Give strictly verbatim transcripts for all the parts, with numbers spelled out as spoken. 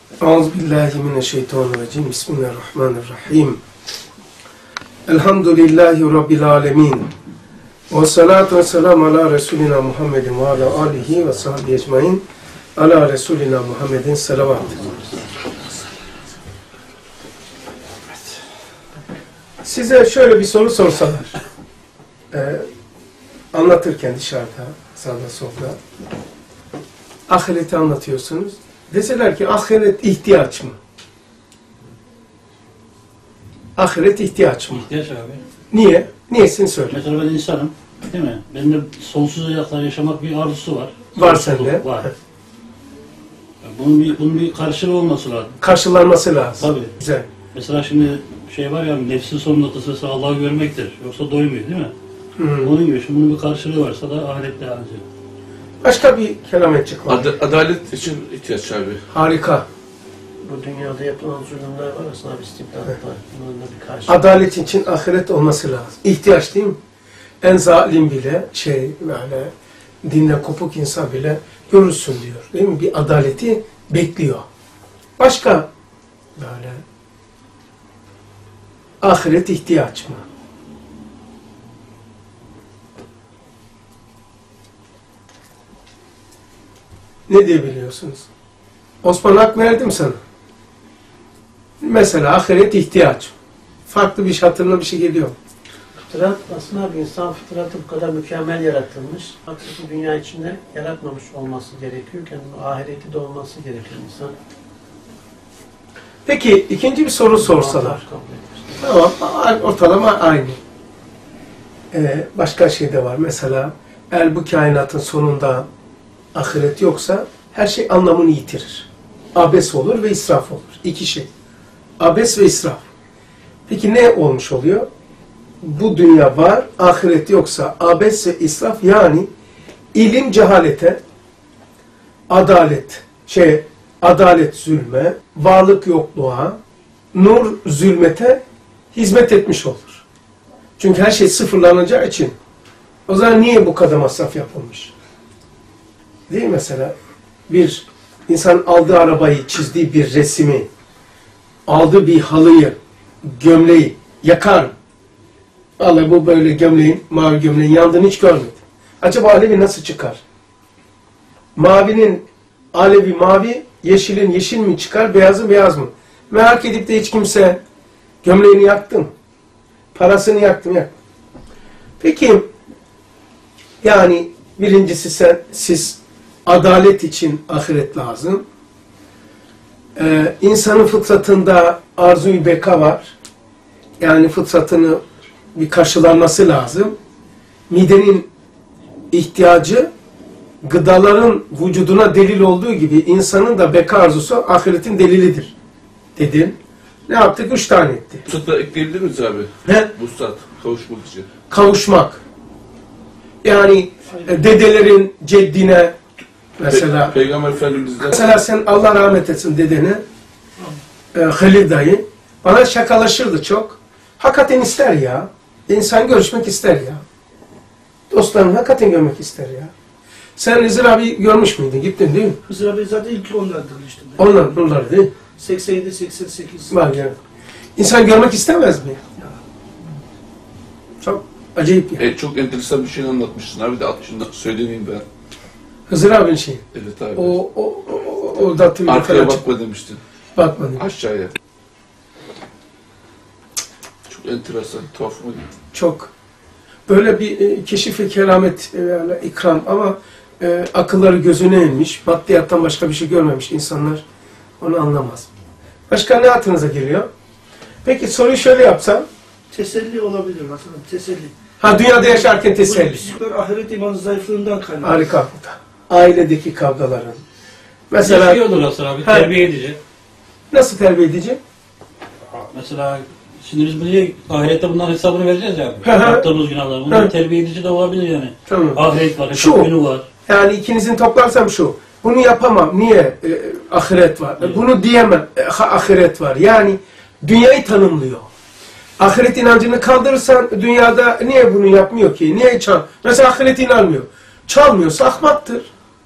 Euzubillahimineşşeytanirracim. Bismillahirrahmanirrahim. Elhamdülillahi Rabbil alemin. Ve salatu ve selamu ala Resulina Muhammedin ve ala alihi ve sahbihi ecmain. Ala Resulina Muhammedin salavat. Size şöyle bir soru sorsalar, ee, anlatırken dışarıda, sağda solda, ahireti anlatıyorsunuz. Deseler ki ahiret ihtiyaç mı? Ahiret ihtiyaç mı? İhtiyaç abi. Niye? Niyesini söyle. Mesela ben insanım, değil mi? Benim de sonsuz hayatlar yaşamak bir arzusu var. Var sende. Var. Bunun bir, bunun bir karşılığı olması lazım. Karşılanması lazım. Tabii. Güzel. Mesela şimdi şey var ya, nefsin son noktası mesela Allah'ı görmektir. Yoksa doymuyor, değil mi? Hmm. Onun gibi şimdi bunun bir karşılığı varsa da ahirette ancak. Başka bir kelametçik var. Ad adalet için ihtiyaç abi. Harika. Bu dünyada yapılan zulümler var aslında istibdatlar. Bunların da bir karşı. Adalet için ahiret olması lazım. İhtiyaç değil mi? En zalim bile, şey böyle dinle kopuk insan bile görürsün diyor. Değil mi? Bir adaleti bekliyor. Başka böyle ahiret ihtiyaç mı? Ne diyebiliyorsunuz? Osman hak verdim sana. Mesela ahiret ihtiyaç. Farklı bir şey, hatırına bir şey geliyor. Fıtrat aslında bir insan fıtratı bu kadar mükemmel yaratılmış. Haksız bu dünya içinde yaratmamış olması gerekiyorken ahireti de olması gerekiyor insan. Peki ikinci bir soru sorsalar. Tamam, ortalama aynı. Ee, başka şey de var. Mesela eğer bu kainatın sonunda ahiret yoksa her şey anlamını yitirir. Abes olur ve israf olur. İki şey. Abes ve israf. Peki ne olmuş oluyor? Bu dünya var, ahiret yoksa abes ve israf, yani ilim cehalete, adalet şey adalet zulme, varlık yokluğa, nur zulmete hizmet etmiş olur. Çünkü her şey sıfırlanacağı için. O zaman niye bu kadar masraf yapılmış? Değil mi mesela? Bir insan aldığı arabayı, çizdiği bir resmi, aldığı bir halıyı, gömleği yakar. Vallahi bu böyle gömleğin, mavi gömleğin yandığını hiç görmedi. Acaba alevi nasıl çıkar? Mavinin alevi mavi, yeşilin yeşil mi çıkar, beyazın beyaz mı? Merak edip de hiç kimse gömleğini yaktım, parasını yaktım, yaktım. Peki, yani birincisi sen, siz adalet için ahiret lazım. Ee, insanın fıtratında arzu-i beka var. Yani fıtratını bir karşılanması lazım. Midenin ihtiyacı gıdaların vücuduna delil olduğu gibi insanın da beka arzusu ahiretin delilidir dedin. Ne yaptık? Üç tane etti. Vuslat'a ekleyebilir miyiz abi? Ne? Vuslat, kavuşmak için. Kavuşmak. Yani e, dedelerin ceddine mesela. Pe Peygamber Efendimiz'den. Mesela sen Allah rahmet etsin dedene, e, Halil dayı, bana şakalaşırdı çok. Hakikaten ister ya. İnsan görüşmek ister ya. Dostlarını hakikaten görmek ister ya. Sen Hızır abi görmüş müydün? Gittin değil mi? Hızır abi zaten ilk onlardır işte. Onlar, onlar değil mi? seksen yedi seksen sekiz. Var ya. İnsan görmek istemez mi? Çok acayip ya. E, çok enteresan bir şey anlatmışsın abi de altmışında söylemeyeyim ben. Hızır abinin şeyi. Evet abi. O, o, o, o da tüm Arkaya bakma demiştin. Bakmadım. Aşağıya. Çok enteresan, tuhafıma gitti. Çok. Böyle bir e, keşif-i keramet, e, yani ikram ama e, akılları gözüne inmiş, maddiyattan başka bir şey görmemiş insanlar onu anlamaz. Başka ne hatırınıza geliyor? Peki soruyu şöyle yapsam. Teselli olabilir mesela, teselli. Ha, dünyada yaşarken teselli. Psikoloji ahiret imanı zayıflığından kaynaklı. Harika. Ailedeki kavgaların. Mesela Mesela olur aslında abi, Ha. terbiye edici. nasıl terbiye edecek? Mesela şimdi biz buraya ahirette bunların hesabını vereceğiz ya abi. Hı hı. Yaptığımız günahlar. Hı. Bunlar terbiye edici de olabilir yani. Tamam. Ahiret var, Şu. hesap günü var. Yani ikinizin toplarsam şu. Bunu yapamam. Niye? E, ahiret var. Evet. Bunu diyemem. E, ha, ahiret var. Yani dünyayı tanımlıyor. Ahiret inancını kaldırırsan dünyada niye bunu yapmıyor ki? Niye çal? Mesela ahiret inanmıyor. Çalmıyorsa ahmaktır.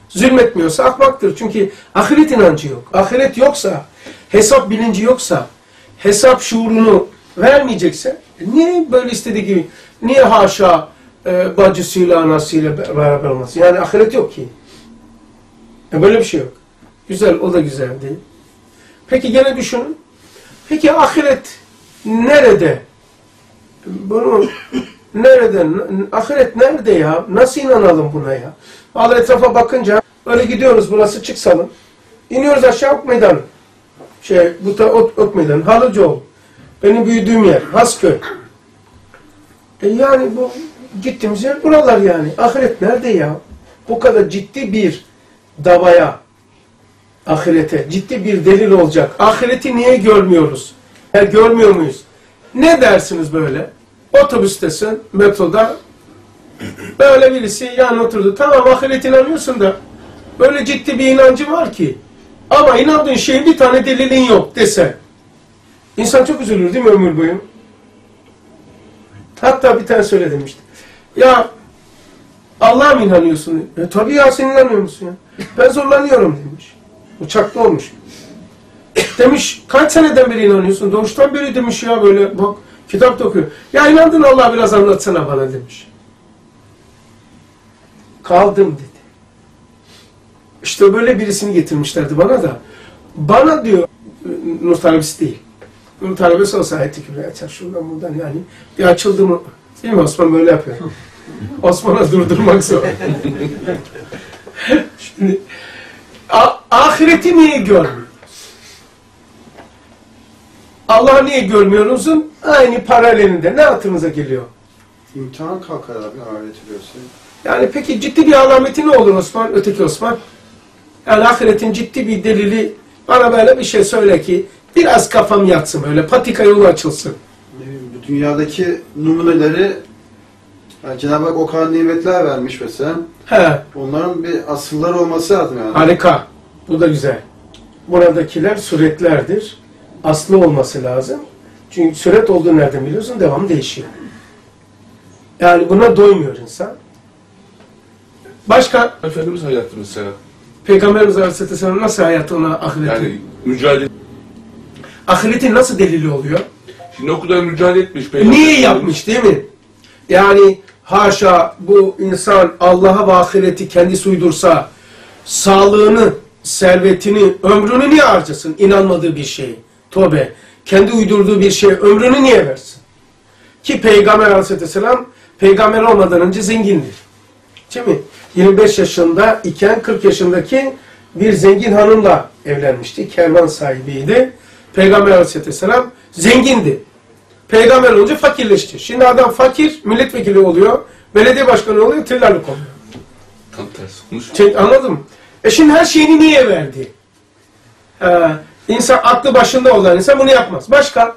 zulmetmiyorsa ahmaktır. Çünkü ahiret inancı yok. Ahiret yoksa, hesap bilinci yoksa, hesap şuurunu vermeyecekse, niye böyle istediği gibi, niye haşa e, bacısıyla, anasıyla beraber olması? Yani ahiret yok ki. E, böyle bir şey yok. Güzel, o da güzel değil. Peki gene düşünün. Peki ahiret nerede? Bunu nerede? Ahiret nerede ya? Nasıl inanalım buna ya? Vallahi etrafa bakınca öyle gidiyoruz, burası Çıksal'ın. İniyoruz aşağı Ok Meydanı. Şey, bu da Ot, Ot Meydanı. Halıcıoğlu. Benim büyüdüğüm yer. Hasköy. E yani bu gittiğimiz yer buralar yani. Ahiret nerede ya? Bu kadar ciddi bir davaya, ahirete ciddi bir delil olacak. Ahireti niye görmüyoruz? Ya görmüyor muyuz? Ne dersiniz böyle? Otobüstesin, metroda böyle birisi yan oturdu. Tamam ahiret inanıyorsun da böyle ciddi bir inancı var ki ama inandığın şeyin bir tane delilin yok dese. İnsan çok üzülür değil mi ömür boyu? Hatta bir tane söyle demişti. Ya Allah'a mı inanıyorsun? E, tabii ya sen inanmıyor musun ya? Ben zorlanıyorum demiş. Uçakta olmuş. Demiş kaç seneden beri inanıyorsun? Doğuştan beri demiş ya böyle bak kitap da okuyor. Ya inandın Allah biraz anlatsana bana demiş. Kaldım dedi. İşte böyle birisini getirmişlerdi bana da. Bana diyor nur talebesi değil. Nur talebesi olsa ayet-i kübra açar şuradan buradan yani. Bir açıldı mı? Değil mi Osman böyle yapıyor. Osman'a durdurmak zor. Şimdi ahireti niye görmüyoruz? Allah'ı niye görmüyoruzun aynı paralelinde. Ne hatırınıza geliyor? İmtihan kalkar abi ahireti görse. Yani peki ciddi bir alameti ne olur Osman? Öteki Osman. Yani ahiretin ciddi bir delili bana böyle bir şey söyle ki biraz kafam yatsın böyle patika yolu açılsın. Ne bileyim, bu dünyadaki numuneleri yani Cenab-ı Hak o kadar nimetler vermiş mesela. He, Onların bir asılları olması lazım yani. harika. Bu da güzel. Buradakiler suretlerdir. Aslı olması lazım. Çünkü suret olduğu nereden biliyorsun? Devamı değişiyor. Yani buna doymuyor insan. Başka? Efendimiz hayatı mesela. Peygamberimiz Aleyhisselam nasıl hayatına ahireti? Yani mücadele... Ahiretin nasıl delili oluyor? Şimdi o kadar mücadele etmiş. Peygamber Niye yapmış değil mi? Yani haşa bu insan Allah'a ve ahireti kendisi uydursa sağlığını, servetini, ömrünü niye harcasın? İnanmadığı bir şeyi. Tövbe. Kendi uydurduğu bir şeye ömrünü niye versin? Ki Peygamber Aleyhisselam peygamber olmadan önce zengindir. Değil mi? yirmi beş yaşında iken kırk yaşındaki bir zengin hanımla evlenmişti. Kervan sahibiydi. Peygamber Aleyhisselam zengindi. Peygamber olunca fakirleşti. Şimdi adam fakir, milletvekili oluyor, belediye başkanı oluyor, trillerlik oluyor. Tam tersi olmuş. Şey, anladın mı? E şimdi her şeyini niye verdi? Ee, insan aklı başında olan insan bunu yapmaz. Başka?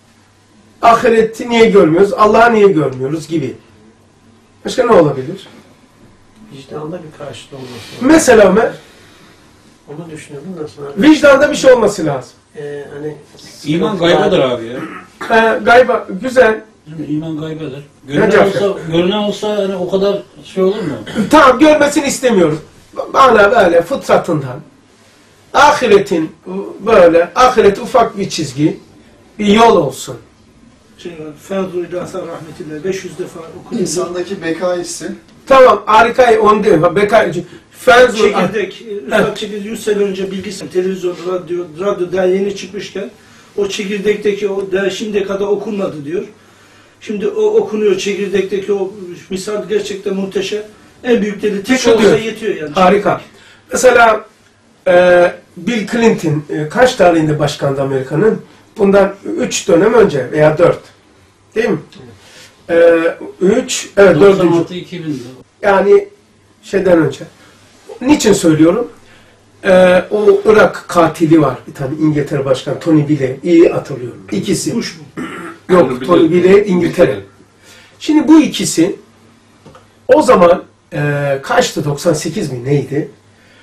Ahireti niye görmüyoruz? Allah'ı niye görmüyoruz gibi. Başka ne olabilir? Vicdanda bir karşılığı olması lazım. Mesela Ömer, Onu düşünüyorum nasıl abi? vicdanda bir şey olması lazım. Ee, hani İman gaybadır abi ya. Ee, gayba, güzel. Değil mi? İman gaybadır. Ne Görünen cevap olsa, görünen olsa hani o kadar şey olur mu? Tamam görmesini istemiyorum. Bana böyle fıtratından. Ahiretin böyle, ahiret ufak bir çizgi, bir yol olsun. Şey var, Fenzul İlâ rahmetillah beş yüz defa okunuyor. İnsandaki beka hissi. Tamam, harikayı onu diyorum. Bekar, Fenzul, Çekirdek, Üstad Çekirdek yüz sene önce bilgisayar, televizyon, radyo, radyo daha yeni çıkmışken o çekirdekteki o daha şimdiye kadar okunmadı diyor. Şimdi o okunuyor çekirdekteki o misal gerçekten muhteşem. En büyük delil tek Şu olsa diyor, yetiyor yani. harika. Mesela e, Bill Clinton e, kaç tarihinde başkandı Amerika'nın? Bundan üç dönem önce veya dört. Değil mi? E, üç, evet doksan dördüncü. altı iki bin. Yani şeyden önce. Niçin söylüyorum? Ee, o Irak katili var. Bir tane İngiltere Başkanı Tony Blair. İyi hatırlıyorum. İkisi. Bush mu? Yok, Tony Blair İngiltere. Şimdi bu ikisi o zaman e, kaçtı? doksan sekiz mi neydi?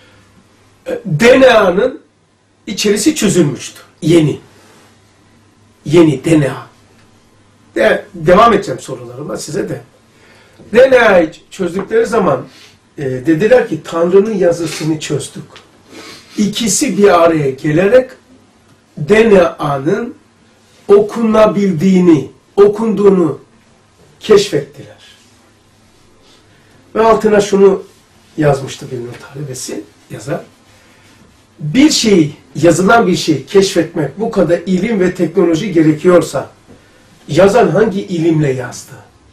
E, D N A'nın içerisi çözülmüştü. Yeni. Yeni D N A. De, devam edeceğim sorularıma size de. D N A'yı çözdükleri zaman e, dediler ki Tanrı'nın yazısını çözdük. İkisi bir araya gelerek D N A'nın okunabildiğini, okunduğunu keşfettiler. Ve altına şunu yazmıştı bir talebesi, yazar. Bir şeyi, yazılan bir şeyi keşfetmek bu kadar ilim ve teknoloji gerekiyorsa, yazan hangi ilimle yazdı?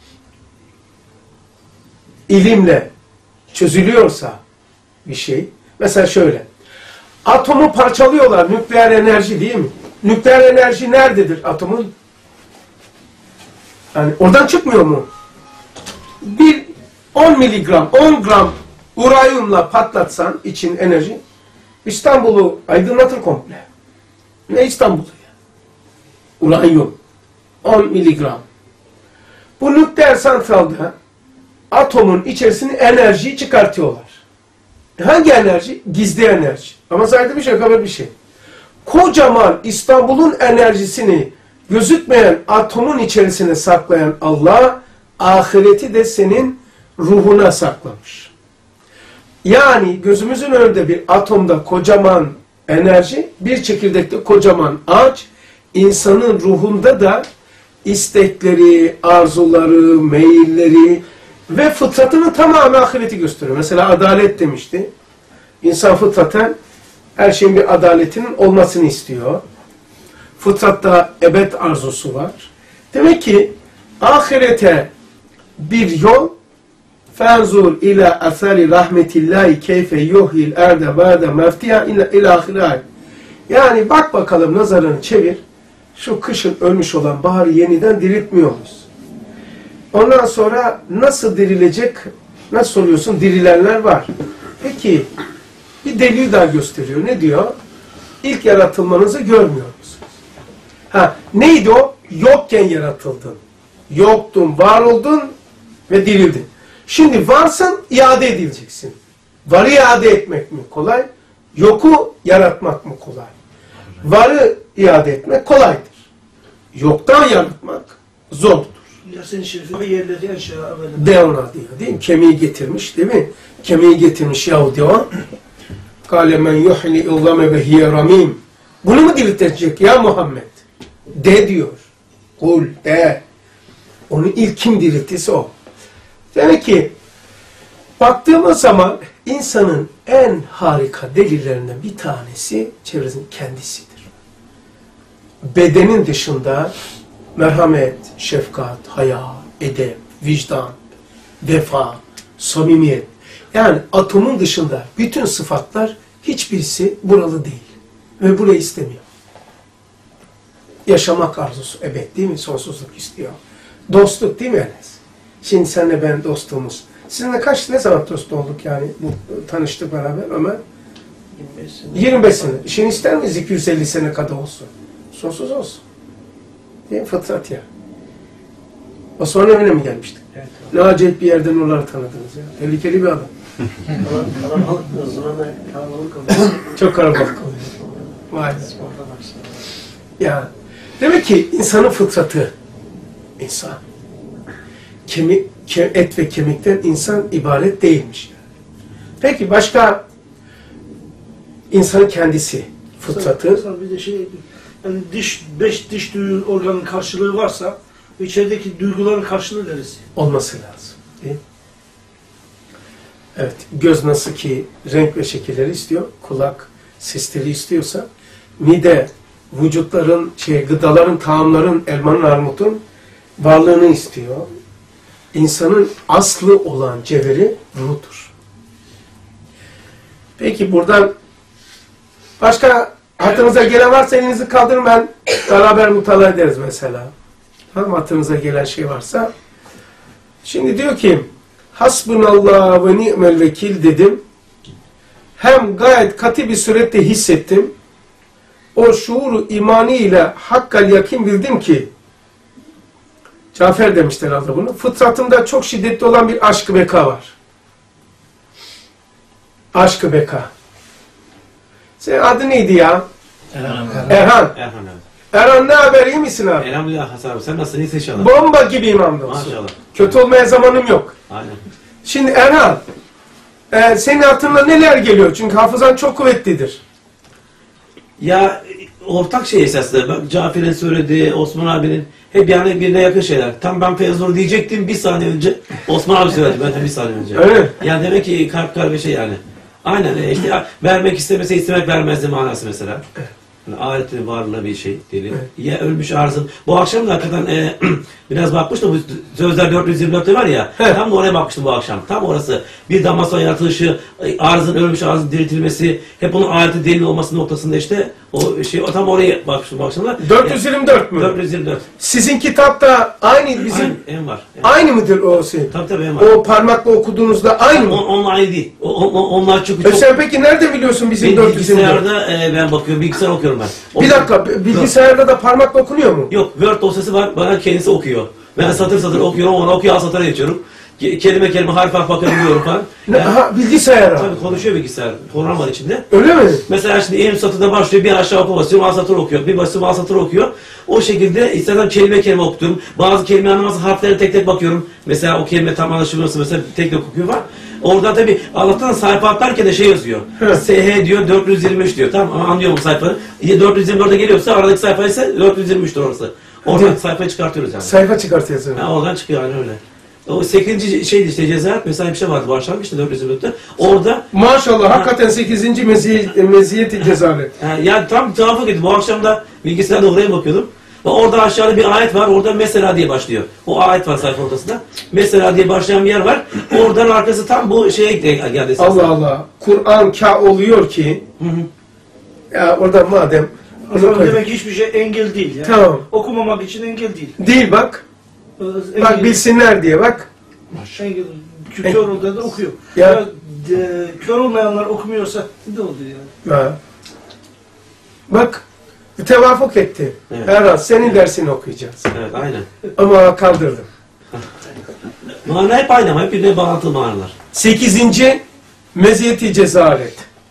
İlimle çözülüyorsa bir şey, mesela şöyle, atomu parçalıyorlar, nükleer enerji değil mi? Nükleer enerji nerededir atomun? Yani oradan çıkmıyor mu? Bir on miligram, on gram uranyumla patlatsan için enerji, İstanbul'u aydınlatır komple. Ne İstanbul'u ya? Uranyum. on miligram. Bu nükleer santralde atomun içerisine enerjiyi çıkartıyorlar. Hangi enerji? Gizli enerji. Ama sadece bir şey, kadar bir şey. Kocaman İstanbul'un enerjisini gözükmeyen atomun içerisine saklayan Allah, ahireti de senin ruhuna saklamış. Yani gözümüzün önünde bir atomda kocaman enerji, bir çekirdekte kocaman ağaç, insanın ruhunda da istekleri, arzuları, meyilleri ve fıtratının tamamı ahireti gösteriyor. Mesela adalet demişti. İnsan fıtraten her şeyin bir adaletinin olmasını istiyor. Fıtratta ebed arzusu var. Demek ki ahirete bir yol, fenzur ila asari rahmetillahi keyfe yuhyil erde ba'de meftiha ila ahirah. Yani bak bakalım, nazarını çevir. Şu kışın ölmüş olan baharı yeniden diriltmiyoruz. Ondan sonra nasıl dirilecek, nasıl oluyorsun? Dirilenler var. Peki bir delil daha gösteriyor. Ne diyor? İlk yaratılmanızı görmüyor musunuz? Ha, neydi o? Yokken yaratıldın. Yoktun, var oldun ve dirildin. Şimdi varsın, iade edileceksin. Varı iade etmek mi kolay? Yoku yaratmak mı kolay? Varı iade etmek kolaydır. Yoktan yaratmak zordur. Yasin-i Şerif'e yerleri en şey evvela. De ona diyor değil mi? Kemiği getirmiş değil mi? Kemiği getirmiş yahu diyor. Kâle men yuhli illame ve hiye ramim. Bunu mu diriltecek ya Muhammed? De diyor. Kul de. Onu ilk kim dirilttiyse o. Demek ki baktığımız zaman insanın en harika delillerinden bir tanesi çevresinin kendisidir. Bedenin dışında merhamet, şefkat, haya, edep, vicdan, vefa, samimiyet. Yani atomun dışında bütün sıfatlar hiçbirisi buralı değil. Ve burayı istemiyor. Yaşamak arzusu ebed değil mi? Sonsuzluk istiyor. Dostluk değil mi Enes? Şimdi senle ben dostluğumuz. Sizinle kaç, ne zaman dost olduk yani? Bu, tanıştık beraber Ömer. yirmi beş sene. yirmi beş sene. Şimdi ister miyiz iki yüz elli sene kadar olsun? Sonsuz olsun. Değil mi? Fıtrat ya. Osman evine mi gelmiştik? Evet. Ne acayip bir yerden onları tanıdınız ya. Tehlikeli bir adam. Kalabalık o zaman da kalabalık oluyor. Çok kalabalık oluyor. Vay be. Orada başladı. Ya. Demek ki insanın fıtratı insan. Kemik, ke, et ve kemikten insan ibaret değilmiş. Peki başka insanın kendisi fıtratı. Mesela bir de şey, yani diş, beş diş duyu organın karşılığı varsa, içerideki duyguların karşılığı neresi? Olması lazım. Değil mi? Evet. Göz nasıl ki renk ve şekilleri istiyor, kulak sesleri istiyorsa, mide vücutların, şey, gıdaların, taamların, elmanın, armutun varlığını istiyor. İnsanın aslı olan cevheri ruhtur. Peki buradan başka hatırınıza gelen varsa elinizi kaldırın, ben beraber mutala ederiz mesela. Tamam, hatırınıza gelen şey varsa. Şimdi diyor ki hasbunallah ve ni'mel vekil dedim. Hem gayet katı bir surette hissettim. O şuuru imani ile hakkal yakin bildim ki, Cafer demişler herhalde bunu, fıtratımda çok şiddetli olan bir aşk-ı beka var. Aşk-ı beka. Senin adı neydi ya? Erhan. Erhan. Erhan abi. Erhan ne haber, iyi misin abi? Elhamdülillah Hasan abi. Sen nasılsın? İyisin inşallah. Bomba gibiyim hamdolsun. Maşallah. Kötü olmaya zamanım yok. Aynen. Şimdi Erhan, Ee, senin aklına neler geliyor? Çünkü hafızan çok kuvvetlidir. Ya ortak şey esasında. Bak Cafer'in söylediği, Osman abinin hep yani birbirine yakın şeyler. Tam ben Feyzur diyecektim bir saniye önce. Osman abi söyledi benden bir saniye önce. Öyle mi? Yani demek ki kalp kalbe şey yani. Aynen e, işte vermek istemese istemek vermezdi manası mesela. Yani ahiretin varlığı bir şey değil. Evet. Ya ölmüş arzın. Bu akşam da hakikaten e, biraz bakmıştım bu Sözler dört yüz yirmi dörtte var ya. Evet. Tam da oraya bakmıştım bu akşam. Tam orası. Bir damasyon yaratılışı, arzın ölmüş arzın diriltilmesi, hep onun ahireti delil olması noktasında işte o şey o tam oraya bakmıştım bu akşam da. dört yüz yirmi dört mü? dört yüz yirmi dört. Sizin kitapta aynı bizim Aynı, en var. En. aynı mıdır o şey? Tabii tabii en var. O parmakla okuduğunuzda aynı On, mı? onunla aynı değil. O, on, onlar çünkü E çok... sen peki nerede biliyorsun bizim Benim dört yüz yirmi dört? bilgisayarda e, ben bakıyorum, bilgisayar okuyorum ben. O- Bir dakika, bilgisayarda da parmakla okunuyor mu? Yok, Word dosyası var, bana kendisi okuyor. Ben satır satır okuyorum, ona okuyor, al satıra geçiyorum. Ke- Kelime kelime harf harf bakabiliyorum falan. Ne, Yani, ha, bilgisayara. tabii konuşuyor bilgisayar, program var içinde. Öyle mi? Mesela şimdi en satırda başlıyor, bir aşağı oku basıyorum, al satır okuyor. Bir basıyorum, al satır okuyor. O şekilde istersen kelime kelime okutuyorum. Bazı kelime anlamazsa harflere tek tek bakıyorum. Mesela o kelime tam anlaşılmıyorsa mesela tek tek okuyor var. Orada tabii Allah'tan sayfa atlarken de şey yazıyor. Hı. S H diyor, dört yüz yirmi üç diyor. Tamam ama anlıyorum sayfanı. Ya dört yüz yirmi dörde geliyorsa aradaki sayfa ise dört yüz yirmi üçtür orası. Oradan Evet. sayfayı çıkartıyoruz yani. Sayfa çıkartıyorsun. Ha, oradan çıkıyor yani öyle. O sekizinci şeydi işte cezaevit mesela bir şey vardı başlangıçta dört yüz yirmi dörtte. Orada Maşallah, hakikaten sekizinci meziyet, meziyeti cezalet. Ha, yani tam tuhafı gitti. Bu akşam da bilgisayarda oraya bakıyordum. Ve orada aşağıda bir ayet var. Orada mesela diye başlıyor. O ayet var sayfa ortasında. Mesela diye başlayan bir yer var. Oradan arkası tam bu şeye geldi esasında. Allah Allah. Kur'an ka oluyor ki Hı hı. ya orada madem O zaman demek ki hiçbir şey engel değil. Yani. Tamam. Okumamak için engel değil. değil bak. Engel, Bak bilsinler diye bak. engel, kör olduğunda da okuyor. Ya. Ya. e, kör olmayanlar okumuyorsa ne oluyor yani? Ha. Bak tevafuk etti. Evet. Erhan senin dersini okuyacağız. Evet aynen. Ama kaldırdım. Mana hep aynı ama hep birbirine bağlantılı manalar. Sekizinci meziyeti cezalet.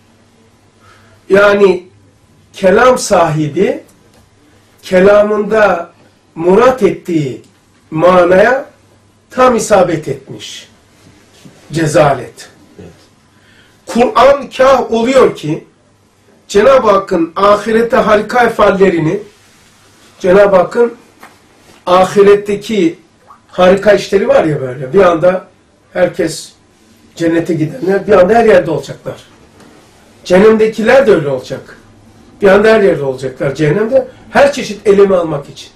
Yani kelam sahibi kelamında murat ettiği manaya tam isabet etmiş. Cezalet. Evet. Kur'an kâh oluyor ki Cenab-ı Hakk'ın ahirette harika efallerini Cenab-ı Hakk'ın ahiretteki harika işleri var ya böyle bir anda herkes cennete gidenler bir anda her yerde olacaklar. Cehennemdekiler de öyle olacak. Bir anda her yerde olacaklar cehennemde her çeşit elimi almak için.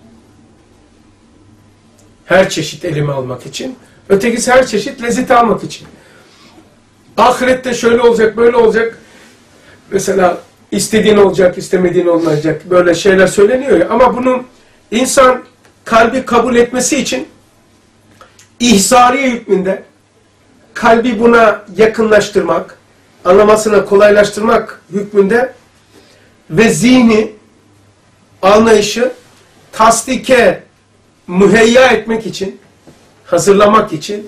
Her çeşit elimi almak için. Ötekisi her çeşit lezzeti almak için. Ahirette şöyle olacak, böyle olacak. Mesela istediğin olacak, istemediğin olmayacak. Böyle şeyler söyleniyor ya. Ama bunun insan kalbi kabul etmesi için ihsariye hükmünde kalbi buna yakınlaştırmak, anlamasına kolaylaştırmak hükmünde ve zihni, anlayışı tasdike müheyya etmek için, hazırlamak için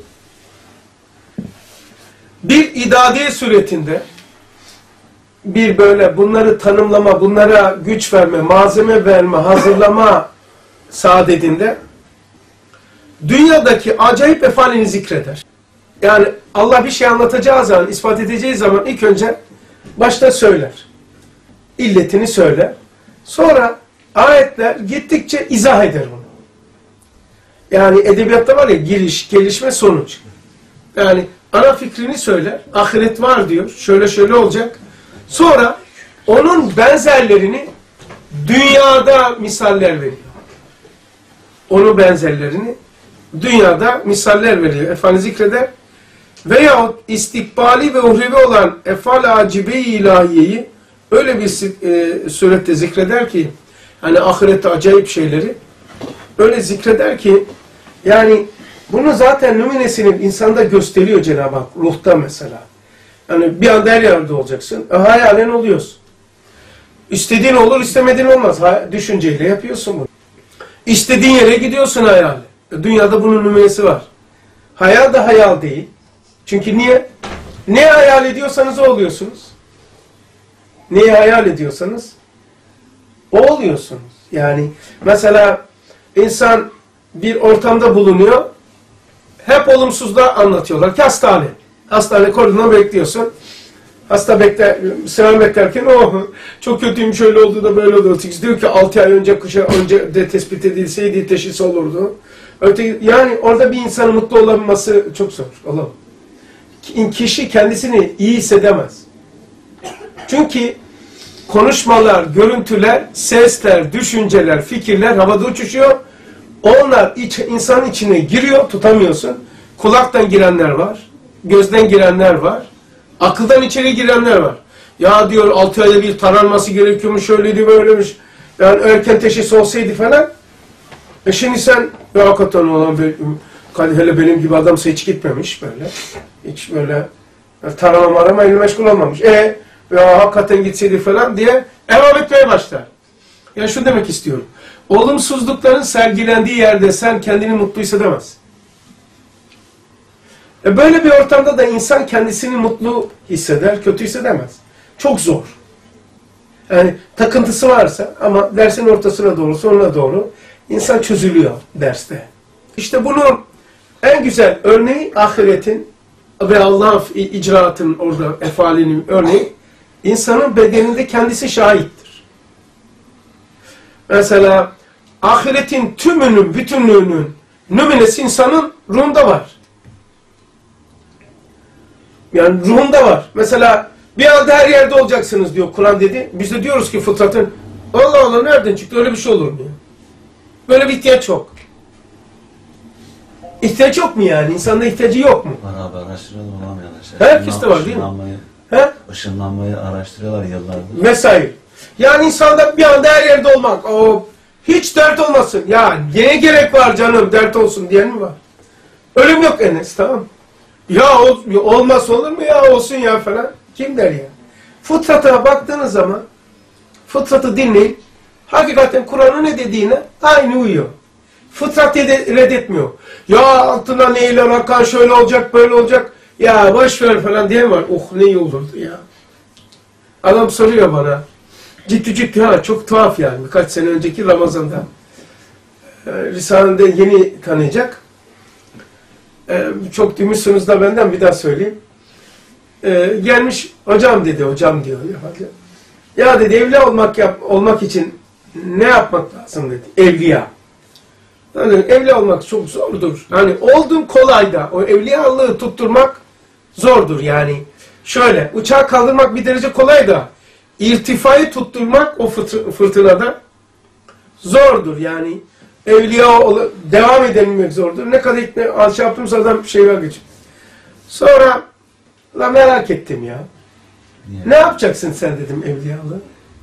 bir idadiye suretinde bir böyle bunları tanımlama, bunlara güç verme, malzeme verme, hazırlama saadetinde dünyadaki acayip efalini zikreder. Yani Allah bir şey anlatacağı zaman, ispat edeceği zaman ilk önce başta söyler. İlletini söyler. Sonra ayetler gittikçe izah eder bunu. Yani edebiyatta var ya giriş, gelişme, sonuç. Yani ana fikrini söyler. Ahiret var diyor. Şöyle şöyle olacak. Sonra onun benzerlerini dünyada misaller veriyor. Onun benzerlerini dünyada misaller veriyor. Efal zikreder. Veyahut istikbali ve uhrevi olan efal-i acibe-i ilahiyeyi öyle bir e, surette zikreder ki hani ahirette acayip şeyleri öyle zikreder ki yani bunu zaten nümunesini insanda gösteriyor Cenab-ı Hak. Ruhta mesela. Yani bir anda her yerde olacaksın. E, hayalen oluyorsun. İstediğin olur, istemediğin olmaz. Ha, düşünceyle yapıyorsun bunu. İstediğin yere gidiyorsun hayal. E, dünyada bunun nümunesi var. Hayal da hayal değil. Çünkü niye? Ne hayal ediyorsanız o oluyorsunuz. Neyi hayal ediyorsanız o oluyorsunuz. Yani mesela insan bir ortamda bulunuyor. Hep olumsuzda anlatıyorlar ki hastane. Hastane koridorunda bekliyorsun. Hasta bekler, sıra beklerken o çok kötüymüş, öyle oldu da böyle oldu. Diyor ki altı ay önce kışa önce de tespit edilseydi teşhis olurdu. Öte, yani orada bir insanın mutlu olabilmesi çok zor. Olamaz. Kişi kendisini iyi hissedemez. Çünkü konuşmalar, görüntüler, sesler, düşünceler, fikirler havada uçuşuyor. Onlar iç, insanın içine giriyor, tutamıyorsun. Kulaktan girenler var, gözden girenler var, akıldan içeri girenler var. Ya diyor altı ayda bir taranması gerekiyormuş, şöyleydi böyleymiş. Yani erken teşhis olsaydı falan. E şimdi sen ya hakikaten olan bir, hele benim gibi adamsa hiç gitmemiş böyle. Hiç böyle tarama marama ile meşgul olmamış. E ya hakikaten gitseydi falan diye devam etmeye başlar. Yani şunu demek istiyorum. Olumsuzlukların sergilendiği yerde sen kendini mutlu hissedemezsin. E böyle bir ortamda da insan kendisini mutlu hisseder, kötü hissedemez. Çok zor. Yani takıntısı varsa ama dersin ortasına doğru, sonuna doğru insan çözülüyor derste. İşte bunun en güzel örneği ahiretin ve Allah'ın icraatının orada efalinin örneği, insanın bedeninde kendisi şahittir. Mesela ahiretin tümünün, bütünlüğünün nümunesi insanın ruhunda var. Yani ruhunda var. Mesela bir anda her yerde olacaksınız diyor Kur'an dedi. Biz de diyoruz ki fıtratın Allah Allah nereden çıktı, öyle bir şey olur mu? Böyle bir ihtiyaç yok. İhtiyaç yok mu yani? İnsanda ihtiyacı yok mu? Var abi, araştırıyorlar olamayan şey. Herkeste var değil mi? He? Işınlanmayı araştırıyorlar yıllardır. Vesaire. Yani insanda bir anda her yerde olmak. O hiç dert olmasın. Ya neye gerek var canım dert olsun diyen mi var? Ölüm yok Enes, tamam. Ya ol, olmaz olur mu ya, olsun ya falan. Kim der ya? Fıtratına baktığınız zaman fıtratı dinleyip hakikaten Kur'an'ın ne dediğine aynı uyuyor. Fıtrat reddetmiyor. Ya altına neyle akan şöyle olacak böyle olacak. Ya boş ver falan diye var. Oh ne iyi olurdu ya. Adam soruyor bana. Ciddi ciddi ha, çok tuhaf yani. Birkaç sene önceki Ramazan'da. Ee, Risale'de yeni tanıyacak. Ee, çok duymuşsunuz da benden bir daha söyleyeyim. Ee, gelmiş hocam dedi, hocam diyor. Ya, ya dedi evliya olmak, yap, olmak için ne yapmak lazım dedi. Evliya. Yani evliya olmak çok zordur. Yani oldum kolay da o evliyalığı tutturmak zordur yani. Şöyle uçağı kaldırmak bir derece kolay da irtifayı tutturmak o fırtınada zordur yani. Evliya devam edebilmek zordur. Ne kadar ikna şey yaptımsa adam şeyler geçiyor. Sonra la merak ettim ya. Yeah. Ne yapacaksın sen dedim evliyalığı.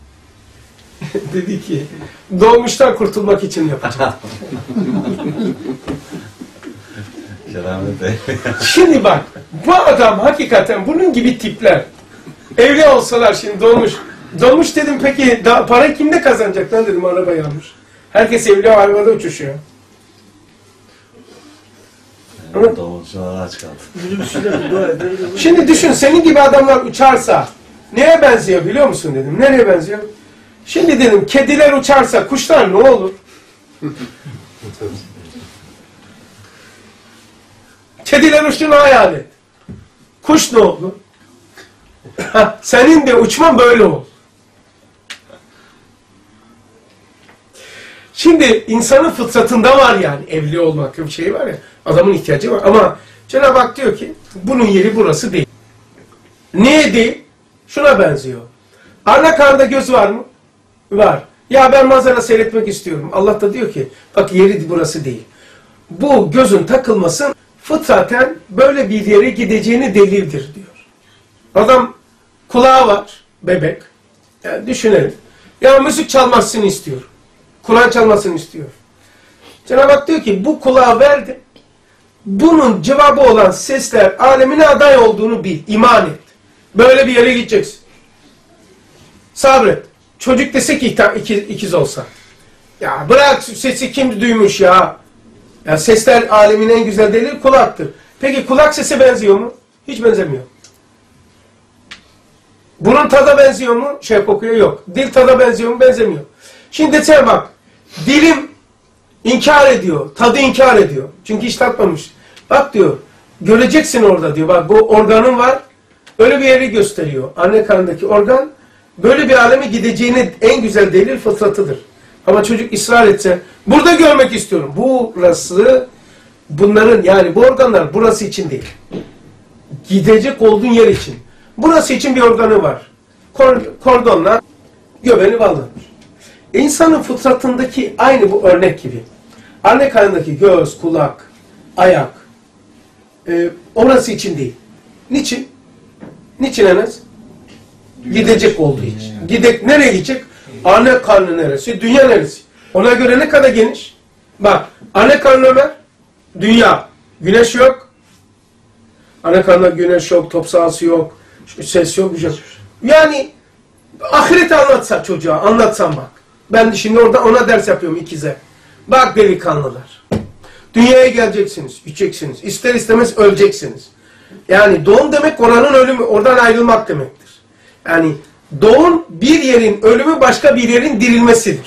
Dedi ki doğmuştan kurtulmak için yapacağım. Şimdi bak bu adam hakikaten bunun gibi tipler. Evliya olsalar şimdi doğmuş. Doğmuş dedim peki daha parayı kimde kazanacak lan dedim, araba yanmış. Herkes evliya arabada uçuşuyor. Yani doğmuşlar aç kaldı. Şimdi düşün senin gibi adamlar uçarsa neye benziyor biliyor musun dedim. Nereye benziyor? Şimdi dedim kediler uçarsa kuşlar ne olur? Kediler uçtuğunu hayal et. Kuş ne oldu? Senin de uçman böyle oldu. Şimdi insanın fıtratında var yani evli olmak gibi bir şey var ya. Adamın ihtiyacı var ama Cenab-ı Hak diyor ki bunun yeri burası değil. Niye değil? Şuna benziyor. Ana karnında göz var mı? Var. Ya ben manzara seyretmek istiyorum. Allah da diyor ki bak yeri burası değil. Bu gözün takılmasın fıtraten böyle bir yere gideceğini delildir diyor. Adam kulağı var bebek. Yani düşünelim. Ya müzik çalmasını istiyor. Kur'an çalmasını istiyor. Cenab-ı Hak diyor ki bu kulağı verdim. Bunun cevabı olan sesler alemine aday olduğunu bil. İman et. Böyle bir yere gideceksin. Sabret. Çocuk dese ki ikiz, ikiz olsa. Ya bırak sesi kim duymuş ya. Ya sesler alemin en güzel delili kulaktır. Peki kulak sesi benziyor mu? Hiç benzemiyor. Burun tada benziyor mu? Şey kokuyor yok. Dil tada benziyor mu? Benzemiyor. Şimdi sen bak. Dilim inkar ediyor. Tadı inkar ediyor. Çünkü hiç tatmamış. Bak diyor. Göreceksin orada diyor. Bak bu organın var. Öyle bir yeri gösteriyor. Anne karnındaki organ böyle bir aleme gideceğine en güzel delil fıtratıdır. Ama çocuk ısrar etse burada görmek istiyorum. Burası bunların yani bu organlar burası için değil. Gidecek olduğun yer için. Burası için bir organı var. Kor kordonla göbeğini bağlamış. İnsanın fıtratındaki aynı bu örnek gibi. Anne karnındaki göz, kulak, ayak e, orası için değil. Niçin? Niçin Enes? Gidecek olduğu için. Gidek, nereye gidecek? Anne karnı neresi? Dünya neresi? Ona göre ne kadar geniş? Bak, anne karnı Ömer, dünya. Güneş yok. Anne karnında güneş yok, top sahası yok, ses yok, bir şey yok. Yani ahireti anlatsa çocuğa, anlatsan bak. Ben de şimdi orada ona ders yapıyorum ikize. Bak delikanlılar. Dünyaya geleceksiniz, içeceksiniz. İster istemez öleceksiniz. Yani doğum demek oranın ölümü, oradan ayrılmak demektir. Yani doğum bir yerin ölümü başka bir yerin dirilmesidir.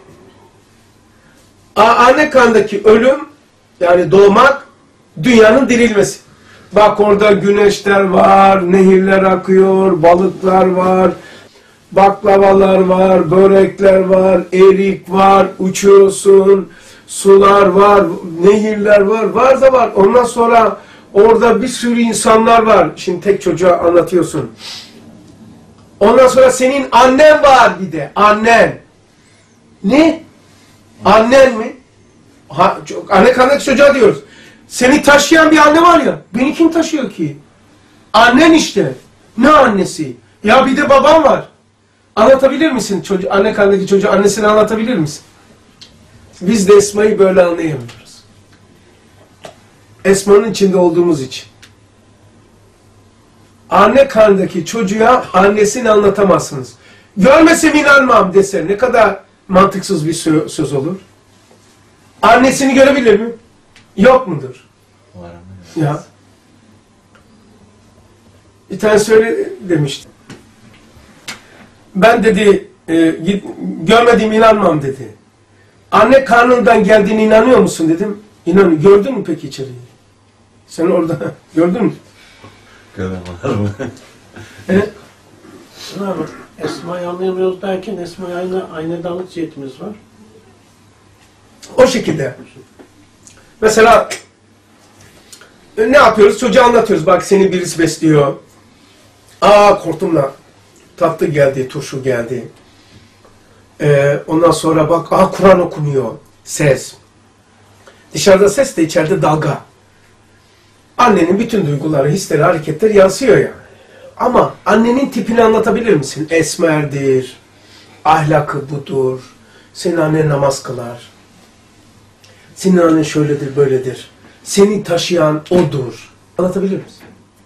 Anne karnındaki ölüm yani doğmak dünyanın dirilmesi. Bak orada güneşler var, nehirler akıyor, balıklar var, baklavalar var, börekler var, erik var, uçuyorsun, sular var, nehirler var, var da var. Ondan sonra orada bir sürü insanlar var. Şimdi tek çocuğa anlatıyorsun. Ondan sonra senin annen var bir de. Annen. Ne? Annen mi? Ha, anne karnındaki çocuğa diyoruz. Seni taşıyan bir anne var ya. Beni kim taşıyor ki? Annen işte. Ne annesi? Ya bir de babam var. Anlatabilir misin? Çocuğu, anne karnındaki çocuğu annesini anlatabilir misin? Biz de Esma'yı böyle anlayamıyoruz. Esma'nın içinde olduğumuz için. Anne karnındaki çocuğa annesini anlatamazsınız. Görmesem inanmam dese ne kadar mantıksız bir söz olur. Annesini görebilir mi? Yok mudur? Var ama. Ya. Bir tane söyle demişti. Ben dedi e, git, görmediğime inanmam dedi. Anne karnından geldiğine inanıyor musun dedim. İnanıyorum. Gördün mü peki içeriği? Sen orada gördün mü? Gören var mı? Evet. Abi, Esma'yı anlayamıyoruz derken Esma'ya aynı, aynı dalık cihetimiz var. O şekilde. Mesela ne yapıyoruz? Çocuğa anlatıyoruz. Bak seni birisi besliyor. Aa korktumla tatlı geldi, turşu geldi. Ee, ondan sonra bak aa Kur'an okunuyor. Ses. Dışarıda ses de içeride dalga. Annenin bütün duyguları, hisleri, hareketleri yansıyor ya. Ama annenin tipini anlatabilir misin? Esmerdir. Ahlakı budur. Senin annen namaz kılar. Senin annen şöyledir, böyledir. Seni taşıyan odur. Anlatabilir misin?